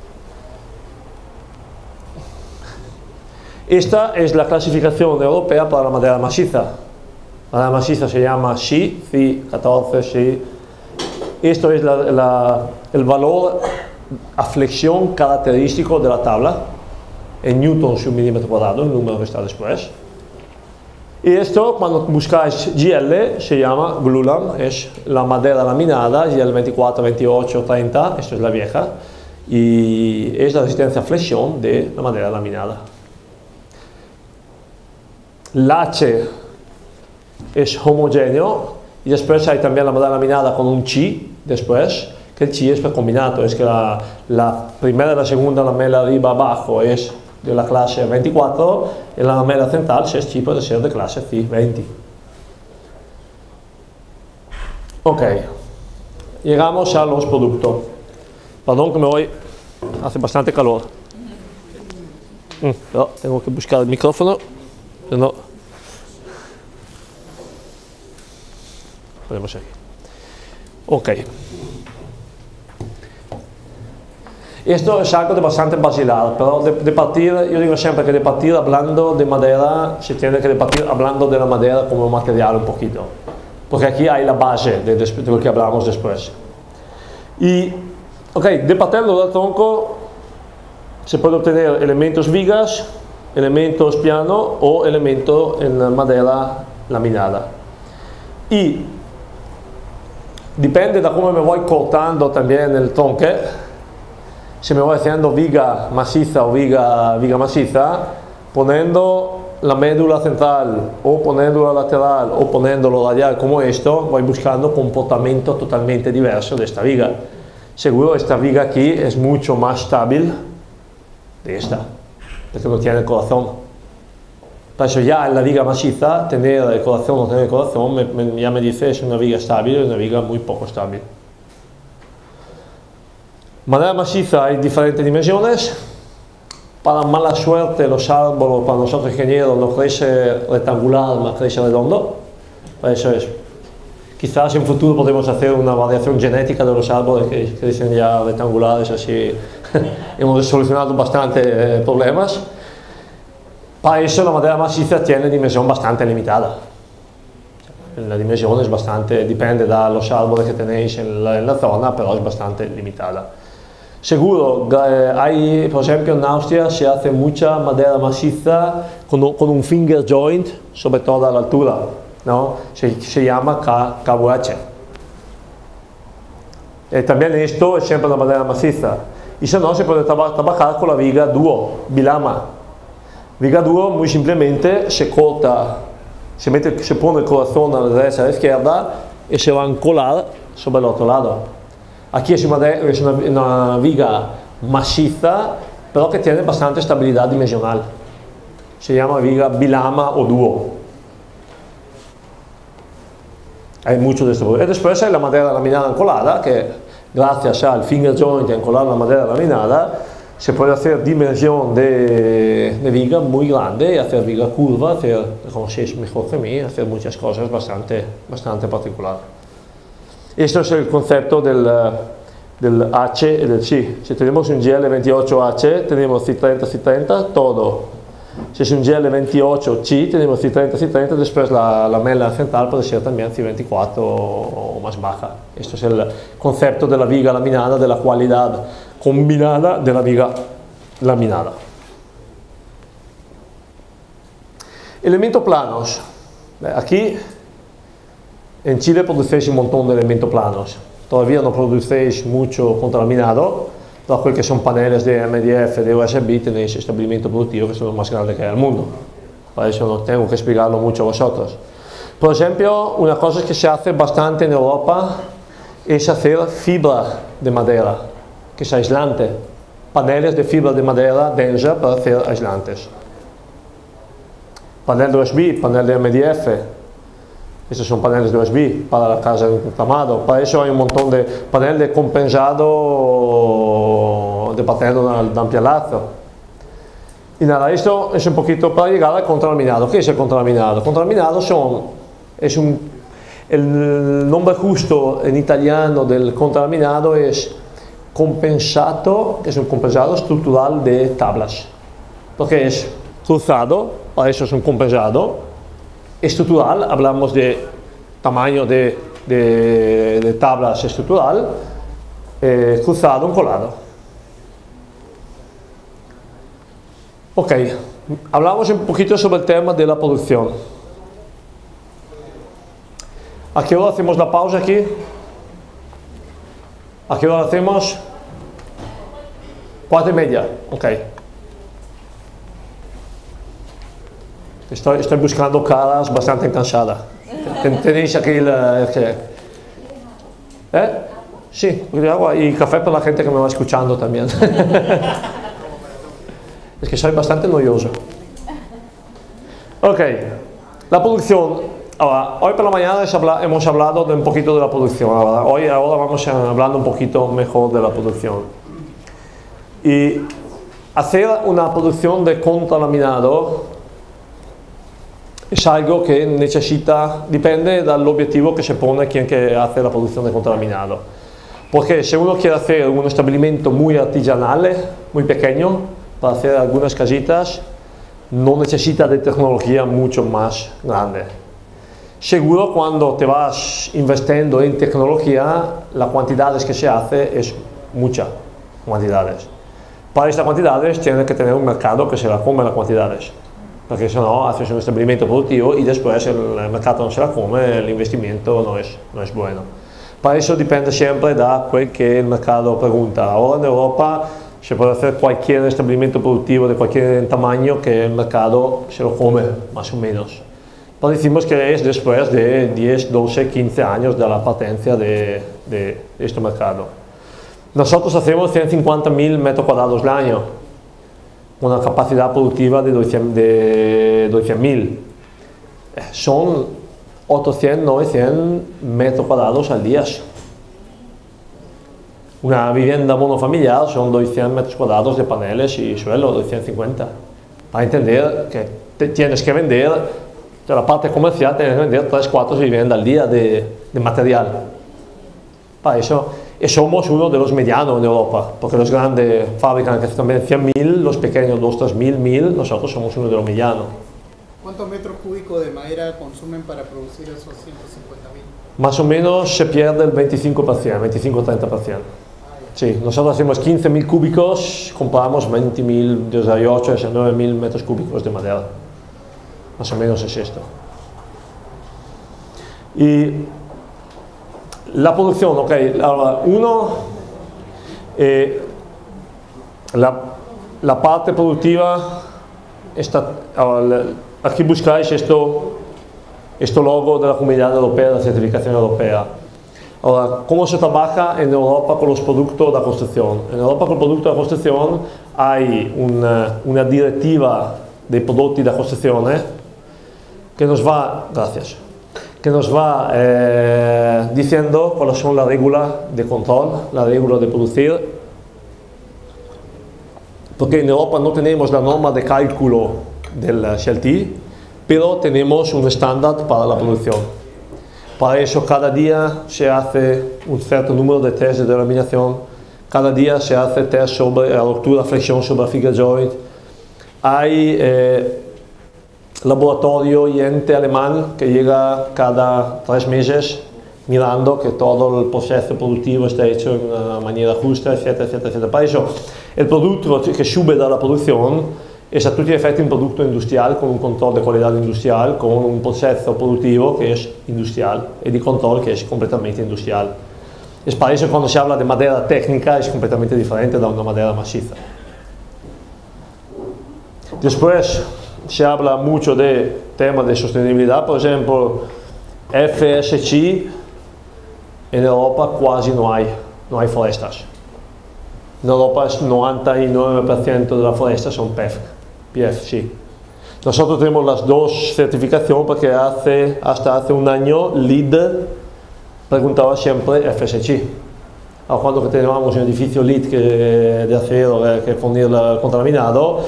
Esta es la clasificación europea para la madera maciza. La madera maciza se llama SHI, C14, SHI. Esto es el valor a flexión característico de la tabla, en newtons por milímetro cuadrado, el número que está después. Y esto, cuando buscáis GL, se llama Glulam, es la madera laminada, GL 24, 28, 30, esto es la vieja, y es la resistencia a flexión de la madera laminada. El H es homogéneo, y después hay también la madera laminada con un Chi, después, que el Chi es combinado, es que la primera y la segunda lamela arriba abajo es de la clase 24 y la lamela central, si es Chi, puede ser de clase C20. Ok, llegamos a los productos. Perdón que me voy, hace bastante calor. No, tengo que buscar el micrófono. No. Ponemos aquí. Ok. Esto es algo de bastante basilar, pero de partir, yo digo siempre que de partir hablando de madera, se tiene que de partir hablando de la madera como material un poquito. Porque aquí hay la base de lo que hablamos después. Y, ok, de partiendo del tronco se puede obtener elementos vigas, elementos piano o elementos en madera laminada. Y depende de cómo me voy cortando también el tronco, si me voy haciendo viga maciza o viga maciza, poniendo la médula central o poniéndolo lateral o poniéndolo radial como esto, voy buscando comportamiento totalmente diverso de esta viga. Seguro esta viga aquí es mucho más estable de esta, porque no tiene corazón. Por eso ya en la viga maciza, tener el corazón o no tener el corazón, ya me dice es una viga estable o una viga muy poco estable. Madera maciza hay diferentes dimensiones. Para mala suerte los árboles, para nosotros ingenieros, no crece rectangular, no crece redondo. Por eso es. Quizás en futuro podemos hacer una variación genética de los árboles que crecen ya rectangulares, así hemos solucionado bastante problemas. Para eso la madera maciza tiene dimensión bastante limitada. La dimensión es bastante, depende de los árboles que tenéis en la zona, pero es bastante limitada. Seguro, hay, por ejemplo, en Austria se hace mucha madera maciza con un finger joint, sobre todo a la altura, ¿no? Se llama KVH. También esto es siempre la madera maciza. Y si no, se puede trabajar con la viga dúo, bilama. Viga dúo, muy simplemente, se corta, se pone el corazón a la derecha y a la izquierda y se va a encolar sobre el otro lado. Aquí es una viga maciza, pero que tiene bastante estabilidad dimensional. Se llama viga bilama o dúo. Hay mucho de esto. Y después hay la madera laminada encolada, que gracias al finger joint y a encolar la madera laminada, se puede hacer dimensión de viga muy grande y hacer viga curva, hacer, conocéis mejor que mí, hacer muchas cosas bastante particular. Esto es el concepto del H y del C. Si tenemos un GL28H, tenemos C30, todo. Si es un GL28C, tenemos C30, después la lamela central puede ser también C24 o más baja. Esto es el concepto de la viga laminada, de la cualidad combinada de la viga laminada. Elementos planos. Aquí en Chile producéis un montón de elementos planos. Todavía no producéis mucho contralaminado. Todo aquel que son paneles de MDF, de USB, tenéis establecimiento productivo que son los más grandes que hay en el mundo. Para eso no tengo que explicarlo mucho a vosotros. Por ejemplo, una cosa que se hace bastante en Europa es hacer fibra de madera, que es aislante. Paneles de fibra de madera densa para hacer aislantes. Panel de USB, panel de MDF. Estos son paneles de USB para la casa de entramado. Para eso hay un montón de paneles de compensado de paterno de amplio lazo. Y nada, esto es un poquito para llegar al contralaminado. ¿Qué es el contralaminado? El contralaminado el nombre justo en italiano del contralaminado es compensato, que es un compensado estructural de tablas. Porque es cruzado, para eso es un compensado. Estructural, hablamos de tamaño de tablas estructural, cruzado, encolado. Ok, hablamos un poquito sobre el tema de la producción. ¿A qué hora hacemos la pausa aquí? ¿A qué hora hacemos? 4:30, ok. Estoy buscando caras bastante cansadas. Tenéis aquí Sí, agua y café para la gente que me va escuchando también. Es que soy bastante noioso. Ok, la producción. Ahora, hoy por la mañana hemos hablado de un poquito de la producción. Ahora vamos hablando un poquito mejor de la producción. Y hacer una producción de contralaminado es algo que depende del objetivo que se pone quien que hace la producción de contralaminado. Porque si uno quiere hacer un establecimiento muy artesanal, muy pequeño, para hacer algunas casitas, no necesita de tecnología mucho más grande. Seguro cuando te vas invirtiendo en tecnología, las cantidades que se hace es muchas cantidades. Para estas cantidades tienes que tener un mercado que se la come las cantidades. Porque si no, haces un establecimiento productivo y después el mercado no se la come, el investimiento no es bueno. Para eso depende siempre de lo que el mercado pregunta. Ahora en Europa se puede hacer cualquier establecimiento productivo de cualquier tamaño que el mercado se lo come, más o menos. Pero decimos que es después de 10, 12, 15 años de la patencia de este mercado. Nosotros hacemos 150.000 metros cuadrados al año, una capacidad productiva de 200.000. Son 800, 900 metros cuadrados al día. Una vivienda monofamiliar son 200 metros cuadrados de paneles y suelo, 250. Para entender que tienes que vender, de la parte comercial tienes que vender 3-4 viviendas al día de material. Para eso somos uno de los medianos en Europa, porque los grandes fabrican que también 100.000, los pequeños 2.000, 3.000, 1.000, nosotros somos uno de los medianos. ¿Cuántos metros cúbicos de madera consumen para producir esos 150.000? Más o menos se pierde el 25%, 25-30%. Sí, nosotros hacemos 15.000 cúbicos, compramos 20.000, desde 8 a 9.000 metros cúbicos de madera. Más o menos es esto. Y la producción, ok, ahora la parte productiva, aquí buscáis este logo de la Comunidad Europea, de la certificación europea. Ahora, ¿cómo se trabaja en Europa con los productos de la construcción? En Europa con los productos de la construcción hay una directiva de productos de la construcción que nos va diciendo cuáles son las reglas de control, las reglas de producir, porque en Europa no tenemos la norma de cálculo del CLT, pero tenemos un estándar para la producción. Para eso cada día se hace un cierto número de test de delaminación, cada día se hace test sobre la ruptura, flexión sobre figure joint. Hay laboratorio y ente alemán que llega cada 3 meses mirando que todo el proceso productivo esté hecho de una manera justa, etcétera, etcétera, etcétera. Para eso, el producto que sube de la producción es a tutti gli effetti un producto industrial con un control de calidad industrial, con un proceso productivo que es industrial y de control que es completamente industrial. Es para eso cuando se habla de madera técnica es completamente diferente de una madera maciza. Después se habla mucho de temas de sostenibilidad, por ejemplo, FSC en Europa casi no hay forestas. En Europa el 99% de las forestas son PEFC. Nosotros tenemos las dos certificaciones porque hasta hace un año LEED preguntaba siempre FSC. Cuando teníamos un edificio LEED de acero que ponía contaminado,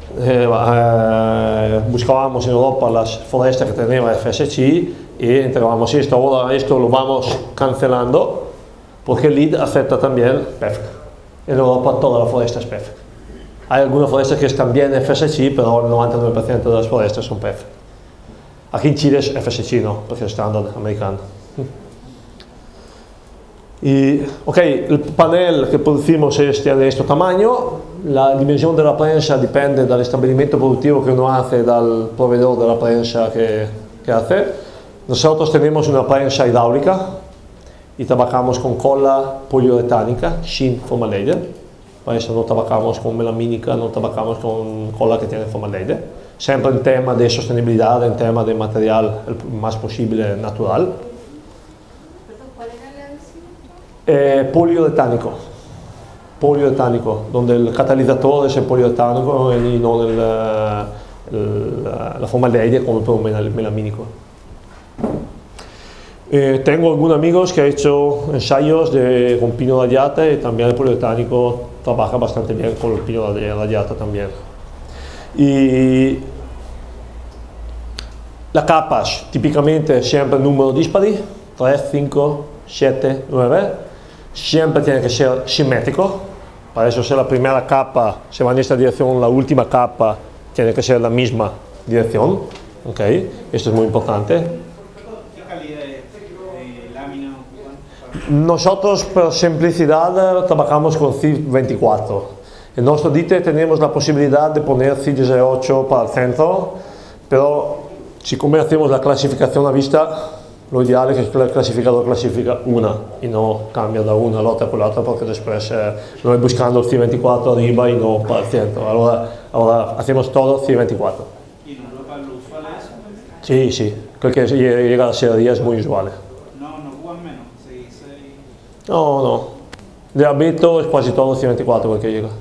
buscábamos en Europa las forestas que tenían FSC y entregábamos esto. Ahora esto lo vamos cancelando porque LEED acepta también PEFC. En Europa toda la foresta es PEFC. Hay algunas forestas que están bien FSC, pero el 99% de las forestas son PEFC. Aquí en Chile es FSC, no, porque es estándar americano. Y, el panel que producimos es de este tamaño. La dimensión de la prensa depende del establecimiento productivo que uno hace, del proveedor de la prensa que hace. Nosotros tenemos una prensa hidráulica y trabajamos con cola poliuretánica sin formaldehyde. Para eso no trabajamos con melamínica, no trabajamos con cola que tiene formaldehyde. Siempre en tema de sostenibilidad, en tema de material el más posible natural. ¿Cuál era la adhesivo? Poliuretánico, donde el catalizador es el poliuretánico y no la formaldehyde como el melamínico. Tengo algunos amigos que han hecho ensayos con pino radiata y también el poliuretánico trabaja bastante bien con el pino radiata también. Y las capas, típicamente siempre número dispari, 3, 5, 7, 9, siempre tiene que ser simétrico. Para eso si la primera capa se va en esta dirección, la última capa tiene que ser la misma dirección. Esto es muy importante. Nosotros, por simplicidad, trabajamos con CIF 24. En nuestro DITE tenemos la posibilidad de poner CIF 18 para el centro, pero si como hacemos la clasificación a vista, lo ideal es que el clasificador clasifica una y no cambia de una a la otra por la otra, porque después no voy buscando el CIF 24 arriba y no para el centro. Ahora hacemos todo CIF 24. ¿Y en Europa lo usual es? Sí, creo que llegar a ser 10 es muy usual. No. De hábito es casi todo 124 porque llega.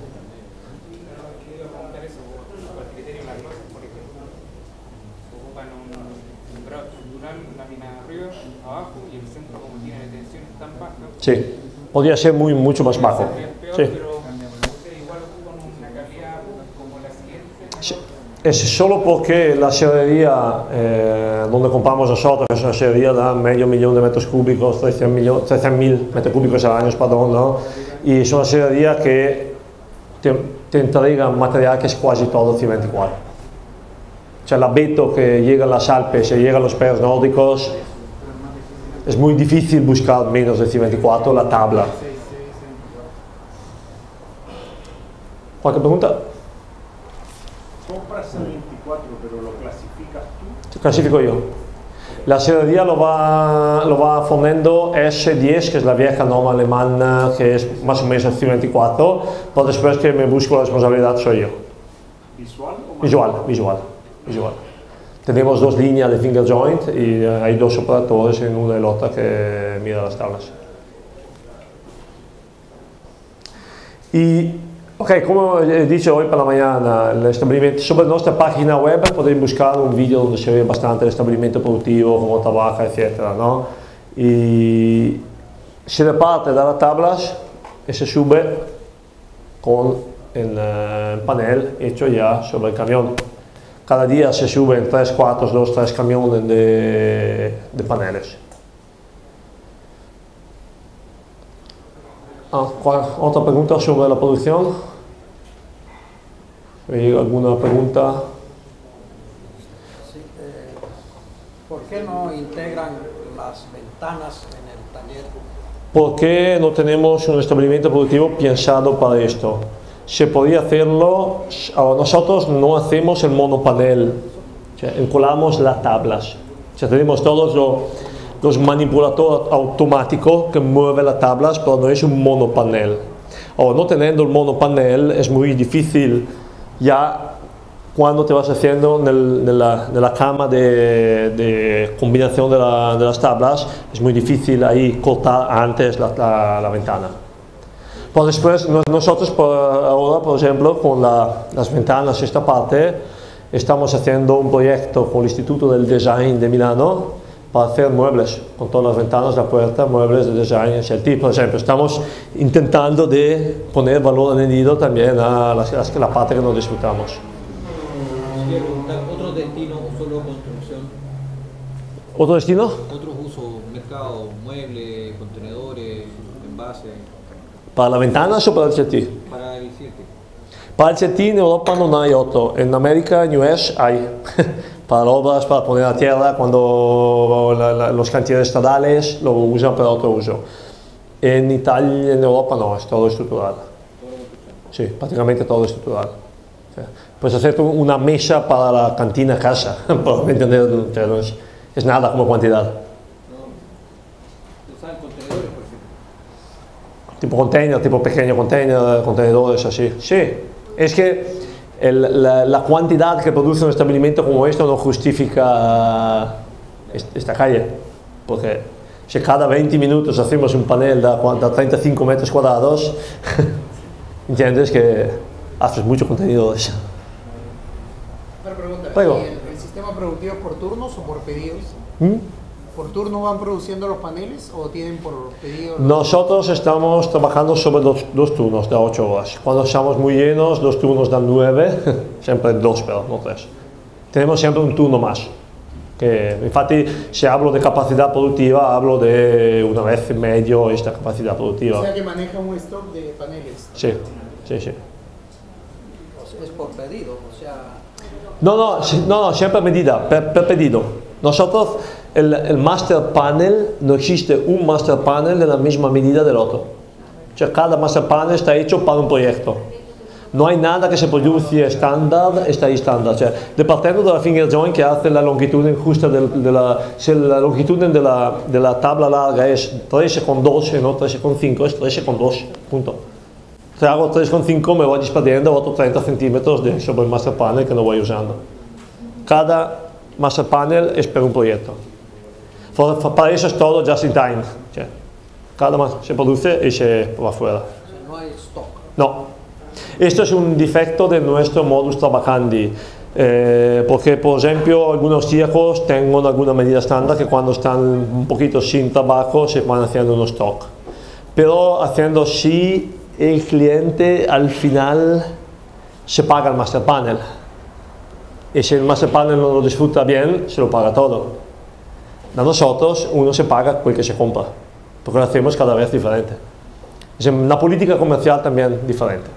Sí, podría ser mucho más bajo. Sí. Es solo porque la serrería donde compramos nosotros es una serrería de medio millón de metros cúbicos, 13.000 metros cúbicos al año, perdón, ¿no? Y es una serrería que te entrega material que es casi todo C24. O sea, el abeto que llega a las Alpes y llega a los países nórdicos, es muy difícil buscar menos de C24 la tabla. ¿Cualquier pregunta? Compras C24, pero lo clasificas tú. Clasifico yo. La sillería lo va fornendo S10, que es la vieja norma alemana, que es más o menos el 124, pero después que me busco la responsabilidad soy yo. ¿Visual o Visual. Tenemos dos líneas de finger joint y hay dos operadores en una y la otra que miran las tablas. Y, ok, como he dicho hoy por la mañana, el establecimiento, sobre nuestra página web podéis buscar un vídeo donde se ve bastante el establecimiento productivo, cómo trabaja, etc., ¿no? Y se reparte de las tablas y se sube con el panel hecho ya sobre el camión. Cada día se suben 3 camiones de paneles. ¿Otra pregunta sobre la producción? ¿Hay alguna pregunta? Sí, ¿por qué no integran las ventanas en el taller? ¿Por qué no tenemos un establecimiento productivo pensado para esto? Se podría hacerlo, nosotros no hacemos el monopanel, o sea, encolamos las tablas. O sea, tenemos todos los manipuladores automáticos que mueven las tablas, pero no es un monopanel. O no teniendo el monopanel es muy difícil ya cuando te vas haciendo de la cama de combinación de las tablas, es muy difícil ahí cortar antes la ventana. Pero después nosotros ahora, por ejemplo, con las ventanas, esta parte, estamos haciendo un proyecto con el Instituto del Design de Milano para hacer muebles, con todas las ventanas, la puerta, muebles de design, HLT, por ejemplo. Estamos intentando de poner valor añadido también a la parte que nos disfrutamos. ¿Otro destino o solo construcción? ¿Otro destino? ¿Otros usos? Mercado, muebles, contenedores, envases. ¿Para las ventanas o para el HLT? Para el 7. Para el HLT en Europa no hay otro, en América, en US hay. Para obras, para poner a tierra, cuando los cantières estadales lo usan para otro uso. En Italia, en Europa no, es todo estructural. Sí, prácticamente todo estructural. O sea, puedes hacer una mesa para la cantina casa, por entender, o sea, no es nada como cantidad. ¿Usan contenedores, por ejemplo? Tipo container, tipo pequeño container, contenedores así. Sí, es que la cantidad que produce un establecimiento como esto no justifica esta calle, porque si cada 20 minutos hacemos un panel de 35 metros cuadrados, entiendes que haces mucho contenido de eso. Otra pregunta, Luego. ¿el sistema productivo es por turnos o por pedidos? ¿Por turno van produciendo los paneles o tienen por pedido? Nosotros estamos trabajando sobre dos turnos de 8 horas. Cuando estamos muy llenos, 2 turnos dan 9, siempre 2, pero no 3. Tenemos siempre un turno más. Que, infatti, si hablo de capacidad productiva, hablo de una vez y medio esta capacidad productiva. O sea que maneja un stock de paneles. Sí. Es por pedido, o sea... No, siempre medida, per pedido. Nosotros, el master panel, no existe un master panel de la misma medida del otro. O sea, cada master panel está hecho para un proyecto. No hay nada que se produce estándar, está ahí estándar. O sea, dependiendo de la finger joint que hace la longitud justa si la longitud de la tabla larga es 13,2 y no 13,5, es 13,2, punto. Si hago 3,5 me voy desprendiendo otros 30 centímetros sobre el master panel que no voy usando. Cada master panel es para un proyecto. Para eso es todo just in time. O sea, cada más se produce y se va afuera. O sea, no hay stock. No. Esto es un defecto de nuestro modus trabajandi. Porque, por ejemplo, algunos chicos tienen alguna medida estándar que cuando están un poquito sin trabajo se van haciendo un stock. Pero haciendo así, el cliente al final se paga el master panel. Y si el master panel no lo disfruta bien, se lo paga todo. A nosotros, uno se paga el que se compra, porque lo hacemos cada vez diferente. Es una política comercial también diferente.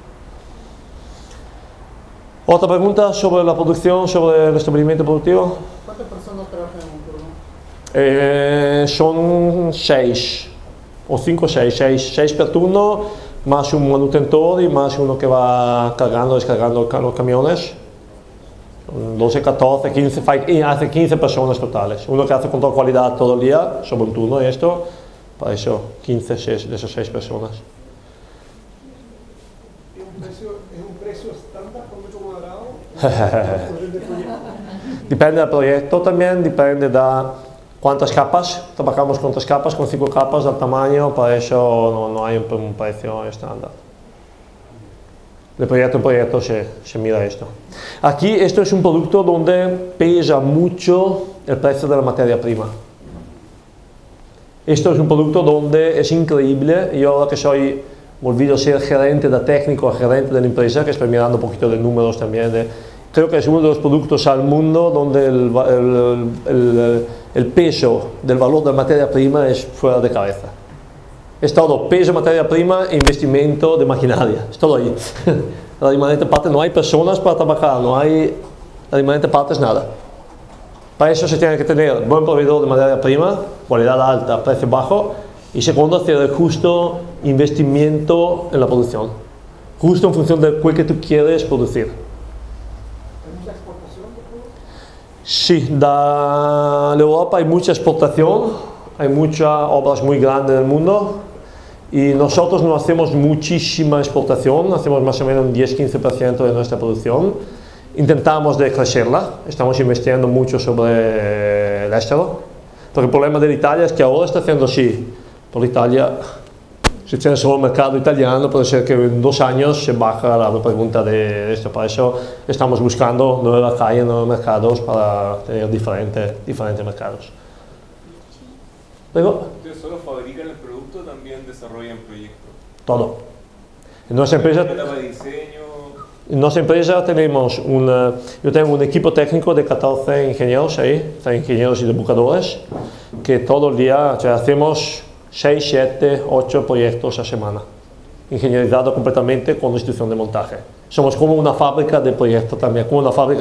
¿Otra pregunta sobre la producción, sobre el establecimiento productivo? ¿Cuántas personas trabajan en un turno? Son 6, o 5 o 6 per turno, más un manutentor y más uno que va cargando, descargando los camiones. 12, 14, 15, hace 15 personas totales. Uno que hace control de calidad todo el día, sobre un turno de esto, para eso 15 de esas 6 personas. ¿Es un precio estándar por metro cuadrado? Depende del proyecto también, depende de cuántas capas. Trabajamos con 3 capas, con 5 capas, del tamaño, para eso no hay un precio estándar. De proyecto en proyecto se mira esto. Aquí esto es un producto donde pesa mucho el precio de la materia prima. Esto es un producto donde es increíble. Yo ahora que soy, volvido a ser gerente de técnico, gerente de la empresa, que estoy mirando un poquito de números también, creo que es uno de los productos al mundo donde el peso del valor de la materia prima es fuera de cabeza. Es todo peso, materia prima e investimento de maquinaria, es todo ahí. La remanente parte, no hay personas para trabajar, no hay, la remanente parte es nada. Para eso se tiene que tener buen proveedor de materia prima, calidad alta, precio bajo, y segundo, hacer el justo investimento en la producción, justo en función de lo que tú quieres producir. ¿Hay mucha exportación de productos? Sí, de Europa hay mucha exportación, hay muchas obras muy grandes en el mundo. Y nosotros no hacemos muchísima exportación, hacemos más o menos un 10-15% de nuestra producción. Intentamos de crecerla, estamos investigando mucho sobre el estero. Porque el problema de Italia es que ahora está haciendo así. Por Italia, si tiene solo el mercado italiano, puede ser que en 2 años se baja la pregunta de esto. Para eso estamos buscando nuevas calles, nuevos mercados para tener diferentes mercados. Luego, ¿Ustedes solo fabrican el producto o también desarrollan proyectos? todo. En nuestra empresa, en nuestra empresa tenemos yo tengo un equipo técnico de 14 ingenieros ahí, ingenieros y educadores, que todo el día, o sea, hacemos 6, 7, 8 proyectos a semana, ingenierizado completamente con instrucción de montaje. Somos como una fábrica de proyectos también, como una fábrica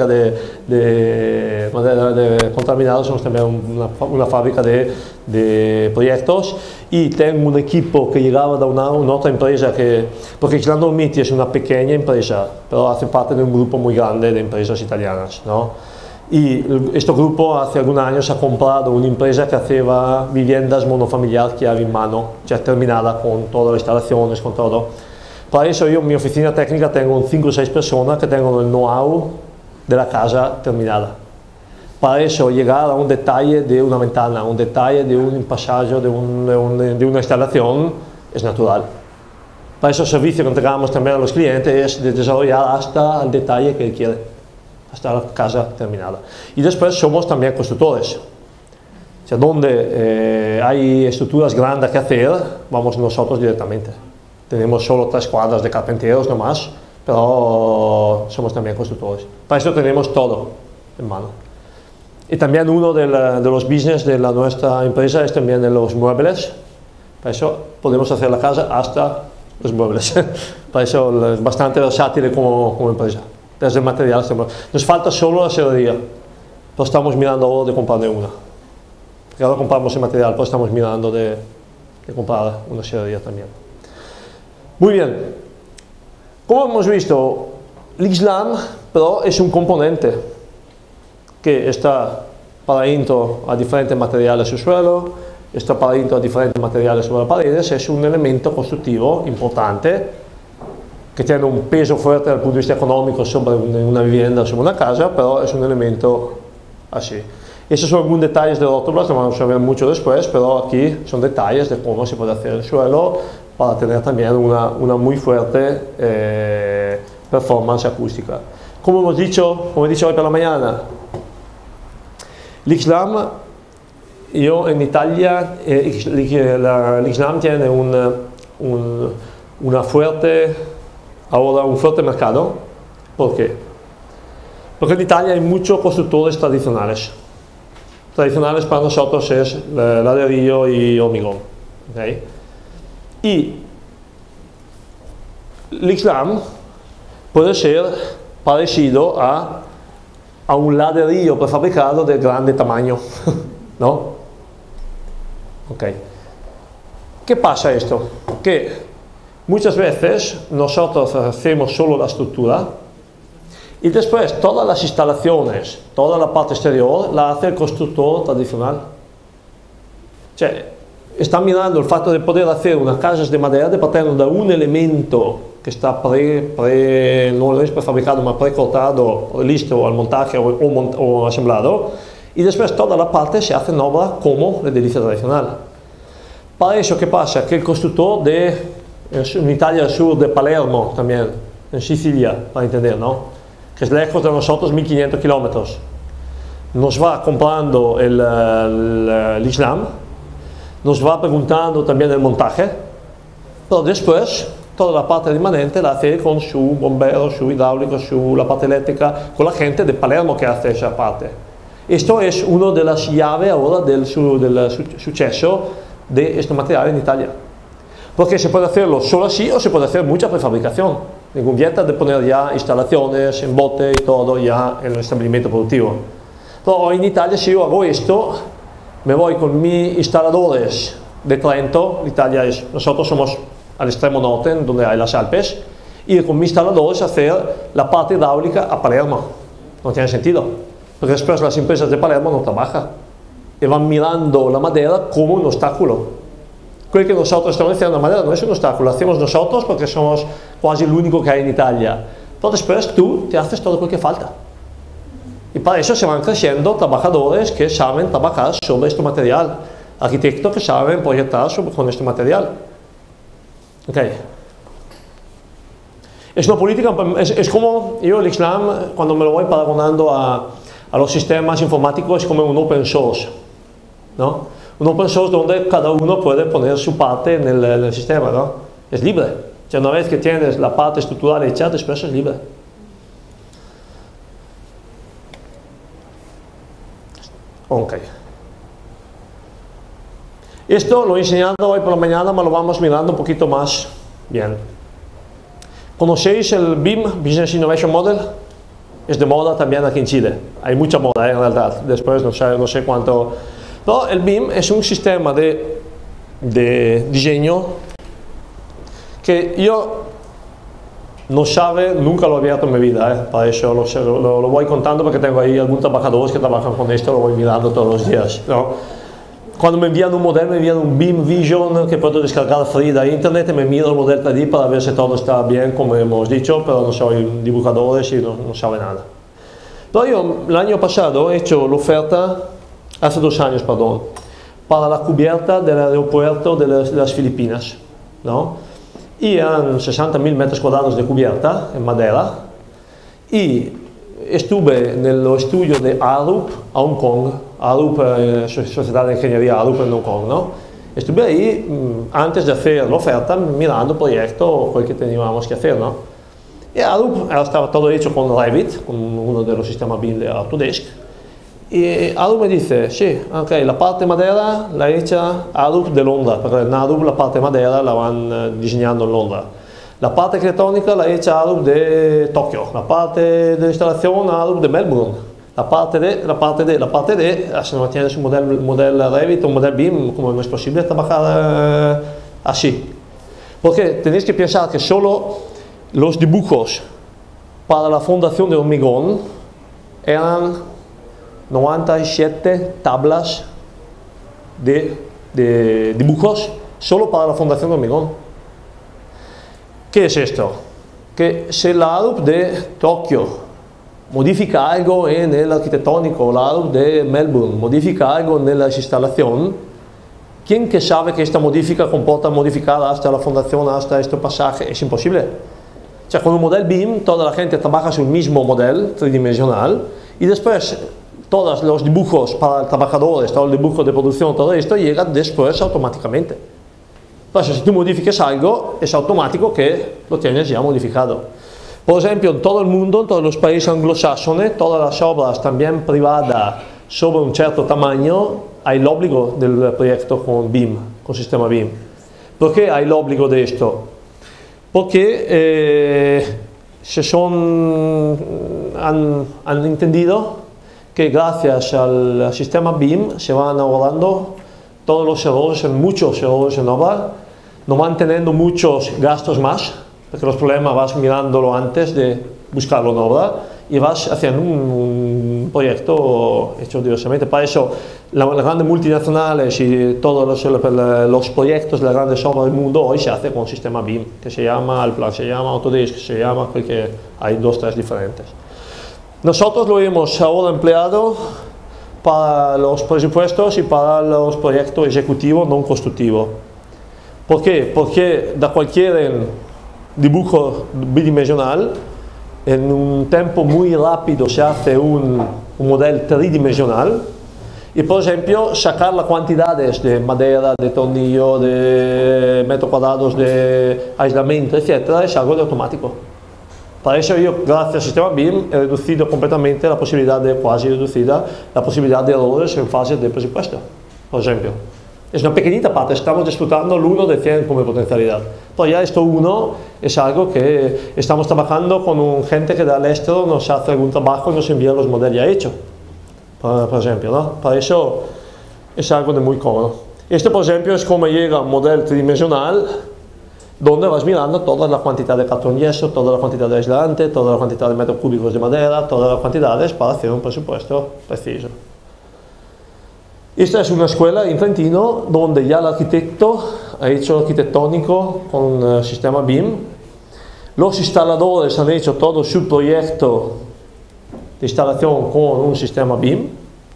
de contaminados, somos también una fábrica de proyectos, y tengo un equipo que llegaba de una otra empresa, porque Xlam Dolmiti es una pequeña empresa, pero hace parte de un grupo muy grande de empresas italianas, ¿no? Y este grupo hace algunos años ha comprado una empresa que hacía viviendas monofamiliares que había en mano, ya terminada con todas las instalaciones, con todo. Para eso yo en mi oficina técnica tengo 5 o 6 personas que tengan el know-how de la casa terminada. Para eso llegar a un detalle de una ventana, un detalle de un pasaje, de una instalación, es natural. Para eso el servicio que entregamos también a los clientes es de desarrollar hasta el detalle que él quiere, hasta la casa terminada. Y después somos también constructores. O sea, donde hay estructuras grandes que hacer, vamos nosotros directamente. Tenemos solo 3 cuadras de carpinteros nomás, pero somos también constructores. Para eso tenemos todo en mano. Y también uno de los business de nuestra empresa es también de los muebles. Para eso podemos hacer la casa hasta los muebles. Para eso es bastante versátil como empresa. Desde el material nos falta solo la serrería, pero estamos mirando ahora de comprar de una. Porque ahora compramos el material, pero estamos mirando de comprar una serrería también. Muy bien, como hemos visto, Xlam pero es un componente que está paradiento a diferentes materiales en suelo, está paradiento a diferentes materiales sobre las paredes, es un elemento constructivo importante que tiene un peso fuerte desde el punto de vista económico sobre una vivienda, sobre una casa, pero es un elemento así. Esos son algunos detalles de rótulas, lo vamos a ver mucho después, pero aquí son detalles de cómo se puede hacer el suelo para tener también una muy fuerte performance acústica. Como hemos dicho, como he dicho hoy por la mañana, Xlam, yo en Italia, Xlam tiene un fuerte mercado. ¿Por qué? Porque en Italia hay muchos constructores tradicionales. Tradicionales para nosotros es ladrillo y hormigón. ¿Okay? Y Xlam puede ser parecido a un ladrillo prefabricado de grande tamaño, ¿no? Okay. ¿Qué pasa esto? Que muchas veces nosotros hacemos solo la estructura Y después todas las instalaciones, toda la parte exterior la hace el constructor tradicional. Cioè, están mirando el facto de poder hacer unas casas de madera de partendo da un elemento que está no es prefabricado, ma precortado, listo al montaje o asemblado, y después toda la parte se hace en obra como el edificio tradicional. Para eso, ¿qué pasa? Que el constructor en Italia del sur de Palermo también, en Sicilia, para entender, ¿no? Que es lejos de nosotros 1500 kilómetros, nos va comprando el Islam, nos va preguntando también el montaje, pero después toda la parte remanente la hace con su bombero, su hidráulico, la parte eléctrica, con la gente de Palermo que hace esa parte. Esto es una de las llaves ahora del suceso de este material en Italia. Porque se puede hacerlo solo así o se puede hacer mucha prefabricación. Me convierte de poner ya instalaciones, embote y todo ya en el establecimiento productivo. Pero hoy en Italia, si yo hago esto, me voy con mis instaladores de Trento. Italia nosotros somos al extremo norte, donde hay las Alpes, y con mis instaladores hacer la parte hidráulica a Palermo. No tiene sentido, porque después las empresas de Palermo no trabajan y van mirando la madera como un obstáculo. Quello que nosotros estamos haciendo la madera no es un obstáculo, lo hacemos nosotros porque somos casi el único que hay en Italia. Pero después tú te haces todo lo que falta. Y para eso se van creciendo trabajadores que saben trabajar sobre este material, arquitectos que saben proyectar con este material. Okay. Es una política, es como yo el Islam, cuando me lo voy paragonando a los sistemas informáticos, es como un open source, ¿no? Un open source donde cada uno puede poner su parte en el sistema, ¿no? Es libre. O sea, una vez que tienes la parte estructural hecha, después es libre. Ok. Esto lo he enseñado hoy por la mañana, pero lo vamos mirando un poquito más bien. ¿Conocéis el BIM, Business Innovation Model? Es de moda también aquí en Chile. Hay mucha moda, en realidad. Después no sé cuánto. Pero el BIM es un sistema de diseño que yo no sabe, nunca lo he abierto en mi vida. Para eso lo voy contando porque tengo ahí algunos trabajadores que trabajan con esto, lo voy mirando todos los días, ¿no? Cuando me envían un modelo, me envían un BIM Vision que puedo descargar free de internet y me miro el modelo allí para ver si todo está bien, como hemos dicho, pero no soy un dibujador y no sabe nada. Pero yo el año pasado he hecho la oferta, hace 2 años, perdón, para la cubierta del aeropuerto de las Filipinas, ¿no? Y eran 60.000 metros cuadrados de cubierta en madera y estuve en el estudio de Arup a Hong Kong, Arup, Sociedad de Ingeniería Arup en Hong Kong, ¿no? Estuve ahí antes de hacer la oferta mirando el proyecto que teníamos que hacer, ¿no? Y Arup estaba todo hecho con Revit, con uno de los sistemas BIM de Autodesk. Y Arup me dice, sí, ok, la parte madera la hecha Arup de Londra, porque en Arup la parte madera la van diseñando en Londra. La parte arquitectónica la hecha Arup de Tokio, la parte de instalación Arup de Melbourne, la parte de, si no tienes un modelo Revit o un modelo BIM, como no es posible trabajar así. Porque tenéis que pensar que solo los dibujos para la fundación de hormigón eran 97 tablas de dibujos solo para la fundación de hormigón. ¿Qué es esto? Que si la Arup de Tokio modifica algo en el arquitectónico, la Arup de Melbourne modifica algo en la instalación, ¿quién que sabe que esta modifica comporta modificar hasta la fundación, hasta este pasaje? Es imposible. O sea, con un modelo BIM toda la gente trabaja sobre el mismo modelo tridimensional y después todos los dibujos para trabajadores, todo el dibujo de producción, todo esto llega después automáticamente. Entonces, si tú modificas algo, es automático que lo tienes ya modificado. Por ejemplo, en todo el mundo, en todos los países anglosajones, todas las obras también privadas sobre un cierto tamaño, hay el obligo del proyecto con BIM, con sistema BIM. ¿Por qué hay el obligo de esto? Porque han entendido que gracias al sistema BIM se van ahorrando todos los errores, muchos errores en obra, no van teniendo muchos gastos más, porque los problemas vas mirándolo antes de buscarlo en obra, y vas haciendo un proyecto hecho diversamente. Para eso, las grandes multinacionales y todos los proyectos de las grandes obras del mundo hoy se hace con un sistema BIM, que se llama Allplan, se llama Autodesk, se llama, porque hay 2 o 3 diferentes. Nosotros lo hemos ahora empleado para los presupuestos y para los proyectos ejecutivos no constructivos. ¿Por qué? Porque da cualquier dibujo bidimensional, en un tiempo muy rápido se hace un modelo tridimensional y, por ejemplo, sacar las cantidades de madera, de tornillo, de metros cuadrados de aislamiento, etc., es algo de automático. Para eso yo, gracias al sistema BIM, he reducido completamente la posibilidad quasi reducida, la posibilidad de errores en fase de presupuesto, por ejemplo. Es una pequeñita parte, estamos disfrutando el 1 de 100 como potencialidad. Pero ya esto 1 es algo que estamos trabajando con gente que del exterior nos hace algún trabajo y nos envía los modelos ya hechos, por ejemplo, ¿no? Para eso es algo de muy cómodo. Esto, por ejemplo, es como llega un modelo tridimensional donde vas mirando toda la cantidad de cartón yeso, toda la cantidad de aislante, toda la cantidad de metros cúbicos de madera, todas las cantidades para hacer un presupuesto preciso. Esta es una escuela en Trentino donde ya el arquitecto ha hecho arquitectónico con el sistema BIM. Los instaladores han hecho todo su proyecto de instalación con un sistema BIM.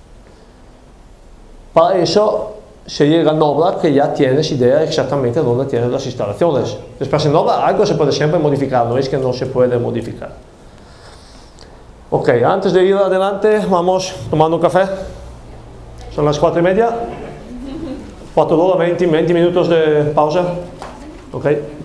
Para eso se llega en obra que ya tienes idea exactamente dónde tienes las instalaciones. Después en obra algo se puede siempre modificar, no es que no se puede modificar. Ok, antes de ir adelante vamos tomando un café. Son las 4:30. 4 horas, 20 minutos de pausa. Ok.